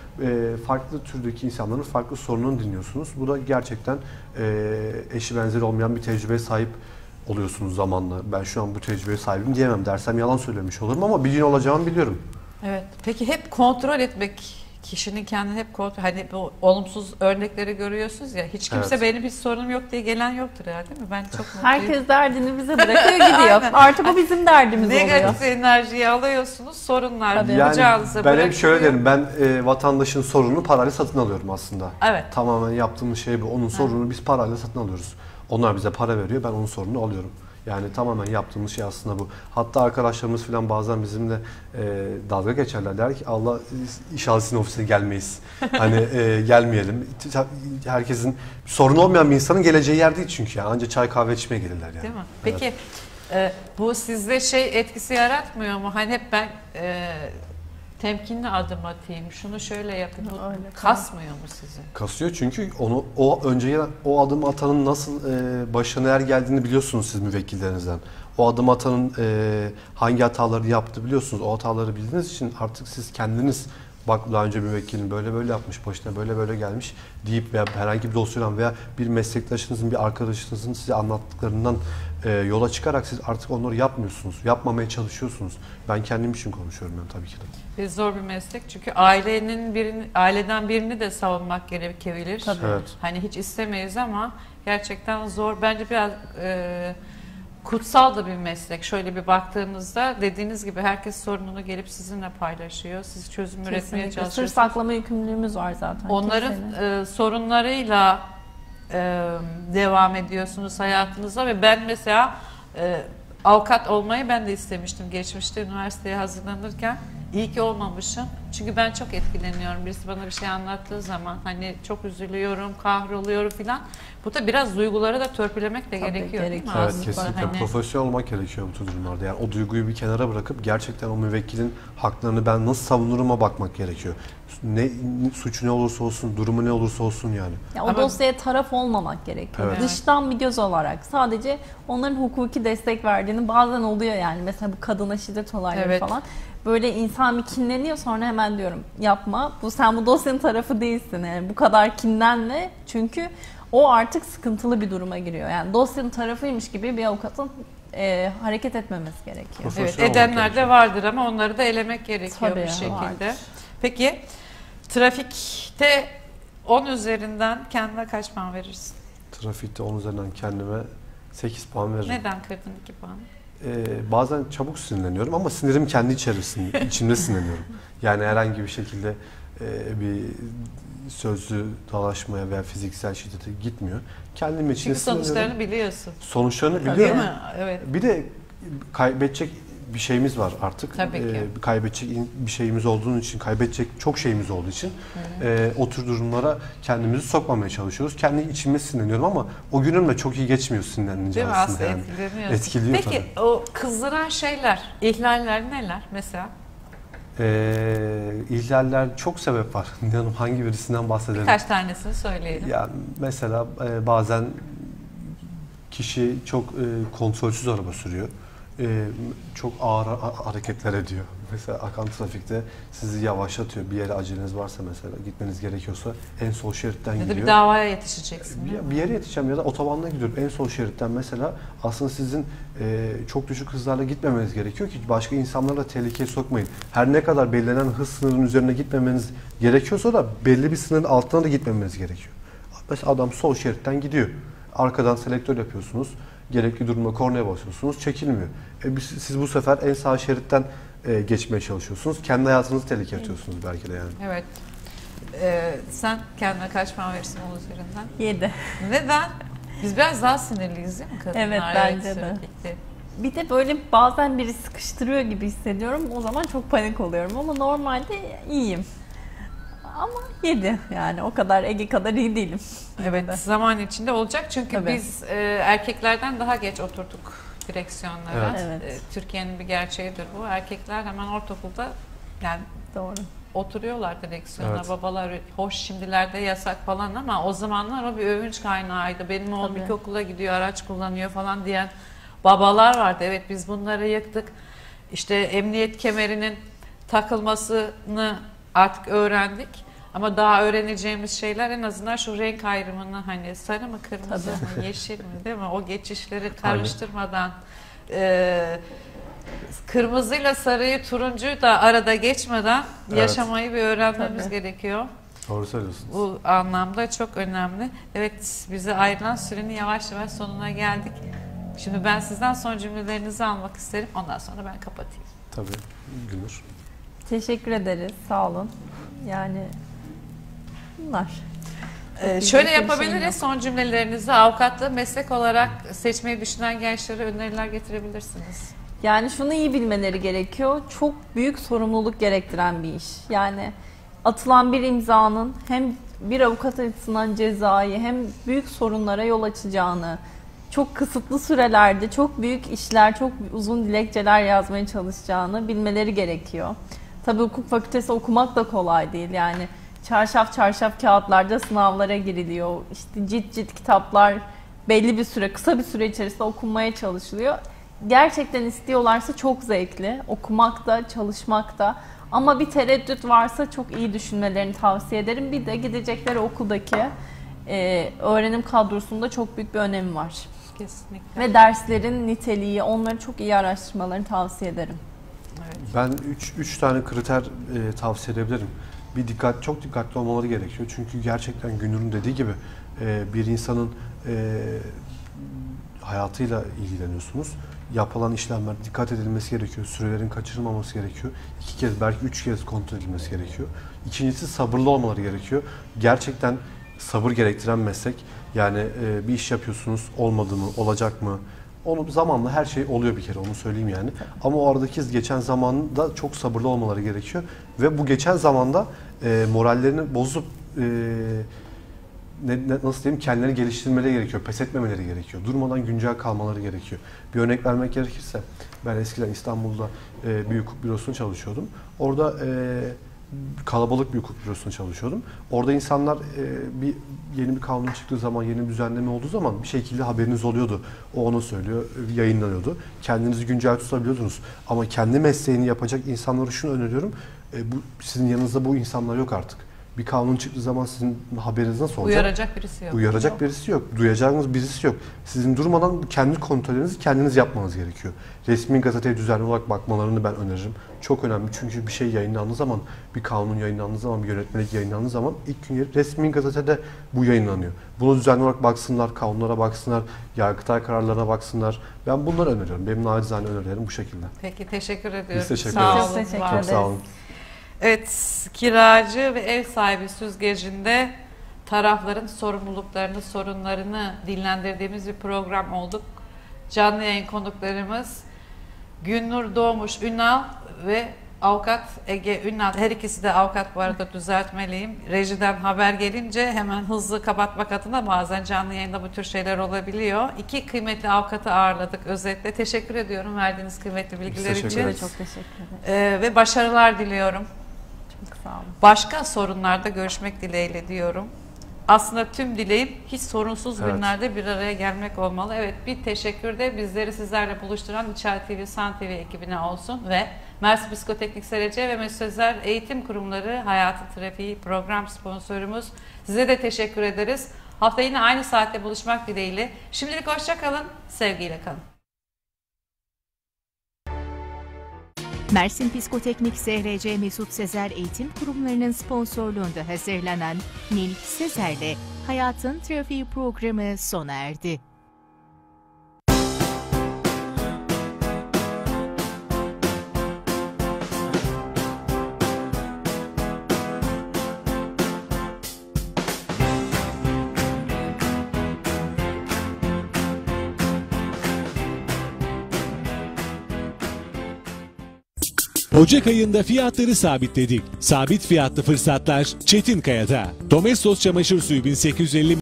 E, farklı türdeki insanların farklı sorununu dinliyorsunuz. Bu da gerçekten e, eşi benzeri olmayan bir tecrübeye sahip oluyorsunuz zamanla. Ben şu an bu tecrübeye sahibim diyemem dersem yalan söylemiş olurum ama bir gün olacağımı biliyorum. Evet. Peki hep kontrol etmek, kişinin kendini hep kontrol, hani bu olumsuz örnekleri görüyorsunuz ya, hiç kimse Evet. benim hiç sorunum yok diye gelen yoktur ya değil mi? Ben çok mutluyum. Herkes derdini bize bırakıyor gidiyor. Aynen. Artık bu bizim derdimiz oluyor. Negatif enerjiyi alıyorsunuz, sorunlar Tabii. Yani kucağınıza ben hep şöyle bırakılıyor. derim, ben e, vatandaşın sorununu parayla satın alıyorum aslında. Evet. Tamamen yaptığımız şey bu. Onun sorununu biz parayla satın alıyoruz. Onlar bize para veriyor, ben onun sorununu alıyorum. Yani tamamen yaptığımız şey aslında bu. Hatta arkadaşlarımız falan bazen bizimle e, dalga geçerler. Der ki Allah inşallah sizin ofise gelmeyiz. Hani e, gelmeyelim. Herkesin sorunu olmayan bir insanın geleceği yer değil çünkü ya. Anca çay kahve içmeye gelirler yani. Değil mi? Peki e, bu sizde şey etkisi yaratmıyor mu? Hani hep ben e, temkinli adım atayım, şunu şöyle yapayım. Bu Öyle, kasmıyor mu sizi? Kasıyor çünkü onu o önce o adım atanın nasıl e, başına neler geldiğini biliyorsunuz siz müvekkillerinizden. O adım atanın e, hangi hataları yaptı biliyorsunuz. O hataları bildiğiniz için artık siz kendiniz bak daha önce müvekkilin böyle böyle yapmış, başına böyle böyle gelmiş deyip veya herhangi bir dosyadan veya bir meslektaşınızın, bir arkadaşınızın size anlattıklarından e, yola çıkarak siz artık onları yapmıyorsunuz. Yapmamaya çalışıyorsunuz. Ben kendim için konuşuyorum ben tabii ki de. Bir zor bir meslek çünkü ailenin birini, aileden birini de savunmak gerekebilir. Tabii. Evet. Hani hiç istemeyiz ama gerçekten zor. Bence biraz e, kutsal da bir meslek. Şöyle bir baktığınızda dediğiniz gibi herkes sorununu gelip sizinle paylaşıyor. Siz çözüm üretmeye Kesinlikle. Sır çalışıyorsunuz. saklama yükümlülüğümüz var zaten. Onların kimsenin. e, sorunlarıyla e, devam ediyorsunuz hayatınıza ve ben mesela e, avukat olmayı ben de istemiştim geçmişte üniversiteye hazırlanırken. İyi ki olmamışım. Çünkü ben çok etkileniyorum. Birisi bana bir şey anlattığı zaman hani çok üzülüyorum, kahroluyorum filan. Bu da biraz duyguları da törpülemek de Tabii, gerekiyor değil mi? gerekiyor. Evet, aslında? kesinlikle Hani- profesyonel olmak gerekiyor bu tür durumlarda. Yani o duyguyu bir kenara bırakıp gerçekten o müvekkilin haklarını ben nasıl savunuruma bakmak gerekiyor. Ne suçu ne olursa olsun, durumu ne olursa olsun yani. Ya o Ama- dosyaya taraf olmamak gerekiyor. Evet. Dıştan bir göz olarak sadece onların hukuki destek verdiğini bazen oluyor yani. Mesela bu kadına şiddet olayları Evet. falan. Böyle insan insan bir kinleniyor, sonra hemen diyorum yapma. Bu sen bu dosyanın tarafı değilsin. Yani bu kadar kinlenme. Çünkü o artık sıkıntılı bir duruma giriyor. Yani dosyanın tarafıymış gibi bir avukatın e, hareket etmemesi gerekiyor. Profesyonel Evet, edenler olmak de gerekiyor. vardır ama onları da elemek gerekiyor Tabii, bir şekilde. vardır. Peki trafikte on üzerinden kendine kaç puan verirsin? Trafikte on üzerinden kendime sekiz puan veririm. Neden kırdın iki puan? Ee, bazen çabuk sinirleniyorum ama sinirim kendi içerisinde, içimde sinirleniyorum. Yani herhangi bir şekilde e, bir sözlü dalaşmaya veya fiziksel şiddete gitmiyor. Kendim içinde Çünkü sinirleniyorum. sonuçlarını biliyorsun. Sonuçlarını Değil biliyorum. mi? Evet. Bir de kaybedecek bir şeyimiz var artık. Tabii ki. Ee, kaybedecek bir şeyimiz olduğu için, kaybedecek çok şeyimiz olduğu için e, o tür durumlara kendimizi sokmamaya çalışıyoruz. Kendi içime sinirleniyorum ama o günüm de çok iyi geçmiyor sinirlenince Değil mi? aslında. Aslında yani. etkileniyorsun. Etkiliyor Peki tabii. o kızdıran şeyler, ihlaller neler mesela? Ee, ihlaller çok sebep var. Hanım hangi birisinden bahsedelim? Birkaç tanesini söyleyelim. Ya mesela e, bazen kişi çok e, kontrolsüz araba sürüyor. E, çok ağır ha- hareketler ediyor. Mesela akan trafikte sizi yavaşlatıyor. Bir yere aceleniz varsa mesela gitmeniz gerekiyorsa en sol şeritten Ya da gidiyor. bir davaya yetişeceksin. değil mi? Bir, bir yere yetişeceğim ya da otobanda gidiyorum. En sol şeritten mesela aslında sizin e, çok düşük hızlarla gitmemeniz gerekiyor ki başka insanları da tehlikeye sokmayın. Her ne kadar belirlenen hız sınırının üzerine gitmemeniz gerekiyorsa da belli bir sınırın altına da gitmemeniz gerekiyor. Mesela adam sol şeritten gidiyor. Arkadan selektör yapıyorsunuz. Gerekli durumda kornaya basıyorsunuz. Çekilmiyor. E, biz- siz bu sefer en sağ şeritten e, geçmeye çalışıyorsunuz. Kendi hayatınızı tehlikeye atıyorsunuz belki de yani. Evet. Ee, sen kendine kaç puan verirsin onun üzerinden? yedi. Neden? Biz biraz daha sinirliyiz değil mi kadınlar? Evet, bence de. erkekte? Bir de böyle bazen biri sıkıştırıyor gibi hissediyorum. O zaman çok panik oluyorum ama normalde iyiyim. Ama yedi, yani o kadar Ege kadar iyi değilim. Evet, de. zaman içinde olacak çünkü Tabii. biz e, erkeklerden daha geç oturduk direksiyonlara. Evet. Evet. E, Türkiye'nin bir gerçeğidir bu. Erkekler hemen ortaokulda yani Doğru. oturuyorlar direksiyona. Evet. Babalar hoş şimdilerde yasak falan ama o zamanlar o bir övünç kaynağıydı. Benim oğlum Tabii. ilkokula gidiyor, araç kullanıyor falan diyen babalar vardı. Evet, biz bunları yıktık. İşte emniyet kemerinin takılmasını artık öğrendik. Ama daha öğreneceğimiz şeyler en azından şu renk ayrımını, hani sarı mı kırmızı Tabii. mı yeşil mi, değil mi? O geçişleri karıştırmadan e, kırmızıyla sarıyı, turuncuyu da arada geçmeden Evet. yaşamayı bir öğrenmemiz Tabii. gerekiyor. Doğru söylüyorsunuz. Bu anlamda çok önemli. Evet, bize ayrılan sürenin yavaş yavaş sonuna geldik. Şimdi ben sizden son cümlelerinizi almak isterim. Ondan sonra ben kapatayım. Tabii Gülür. Teşekkür ederiz. Sağ olun. Yani bunlar. Ee, diyecek şöyle bir şeyim yapabiliriz. yok. Son cümlelerinizi avukatlığı meslek olarak seçmeyi düşünen gençlere öneriler getirebilirsiniz. Yani şunu iyi bilmeleri gerekiyor. Çok büyük sorumluluk gerektiren bir iş. Yani atılan bir imzanın hem bir avukat açısından cezayı hem büyük sorunlara yol açacağını, çok kısıtlı sürelerde çok büyük işler, çok uzun dilekçeler yazmaya çalışacağını bilmeleri gerekiyor. Tabii hukuk fakültesi okumak da kolay değil. Yani çarşaf çarşaf kağıtlarda sınavlara giriliyor. İşte cilt cilt kitaplar belli bir süre, kısa bir süre içerisinde okunmaya çalışılıyor. Gerçekten istiyorlarsa çok zevkli. Okumak da, çalışmak da. Ama bir tereddüt varsa çok iyi düşünmelerini tavsiye ederim. Bir de gidecekleri okuldaki e, öğrenim kadrosunda çok büyük bir önemi var. Kesinlikle. Ve derslerin niteliği, onları çok iyi araştırmalarını tavsiye ederim. Evet. Ben üç tane kriter e, tavsiye edebilirim. Bir dikkat, çok dikkatli olmaları gerekiyor. Çünkü gerçekten Günür'ün dediği gibi e, bir insanın e, hayatıyla ilgileniyorsunuz. Yapılan işlemler dikkat edilmesi gerekiyor. Sürelerin kaçırılmaması gerekiyor. İki kez, belki üç kez kontrol edilmesi gerekiyor. İkincisi sabırlı olmaları gerekiyor. Gerçekten sabır gerektiren meslek. Yani e, bir iş yapıyorsunuz, olmadı mı, olacak mı? Onu zamanla her şey oluyor bir kere, onu söyleyeyim yani. Ama o aradaki geçen zamanda çok sabırlı olmaları gerekiyor. Ve bu geçen zamanda e, morallerini bozup e, ne, ne, nasıl diyeyim, kendilerini geliştirmeleri gerekiyor, pes etmemeleri gerekiyor. Durmadan güncel kalmaları gerekiyor. Bir örnek vermek gerekirse, ben eskiden İstanbul'da e, bir hukuk bürosunda çalışıyordum. Orada e, kalabalık bir hukuk bürosunda çalışıyordum. Orada insanlar e, bir yeni bir kanun çıktığı zaman, yeni bir düzenleme olduğu zaman bir şekilde haberiniz oluyordu. O ona söylüyor, yayınlanıyordu. Kendinizi güncel tutabiliyordunuz. Ama kendi mesleğini yapacak insanlara şunu öneriyorum. E, bu, sizin yanınızda bu insanlar yok artık. Bir kanun çıktığı zaman sizin haberiniz nasıl olacak? Uyaracak birisi yok. Uyaracak yok. birisi yok. Duyacağınız birisi yok. Sizin durmadan kendi kontrollerinizi kendiniz yapmanız gerekiyor. Resmi gazeteye düzenli olarak bakmalarını ben öneririm. Çok önemli çünkü bir şey yayınlandığı zaman, bir kanun yayınlandığı zaman, bir yönetmelik yayınlandığı zaman ilk gün resmi gazetede bu yayınlanıyor. Bunu düzenli olarak baksınlar, kanunlara baksınlar, Yargıtay kararlarına baksınlar. Ben bunları öneriyorum. Benim nacizane önerilerim bu şekilde. Peki teşekkür ediyorum. Biz teşekkür Sağ ederiz. olun, Teşekkür var Çok ederiz. sağ olun. Evet, kiracı ve ev sahibi süzgecinde tarafların sorumluluklarını, sorunlarını dinlendirdiğimiz bir program olduk. Canlı yayın konuklarımız Günnur Doğmuş Ünal ve Avukat Ege Ünal. Her ikisi de avukat, bu arada düzeltmeliyim. Rejiden haber gelince hemen hızlı kapatmak adına bazen canlı yayında bu tür şeyler olabiliyor. İki kıymetli avukatı ağırladık özetle. Teşekkür ediyorum verdiğiniz kıymetli bilgiler teşekkür için. ederiz. Çok teşekkür ederim. Ee, ve başarılar diliyorum. Çok sağ olun. Başka sorunlarda görüşmek dileğiyle diyorum. Aslında tüm dileğim hiç sorunsuz Evet. günlerde bir araya gelmek olmalı. Evet, bir teşekkür de bizleri sizlerle buluşturan İçer T V, San T V ekibine olsun ve Mersin Psikoteknik S R C ve Mesut Sezer Eğitim Kurumları Hayatı Trafiği program sponsorumuz. Size de teşekkür ederiz. Hafta yine aynı saatte buluşmak dileğiyle. Şimdilik hoşça kalın, sevgiyle kalın. Mersin Psikoteknik S R C Mesut Sezer Eğitim Kurumlarının sponsorluğunda hazırlanan Nil Sezer'le Hayatın Trafiği programı sona erdi. Ocak ayında fiyatları sabitledik. Sabit fiyatlı fırsatlar Çetinkaya'da. Domestos çamaşır suyu bin sekiz yüz elli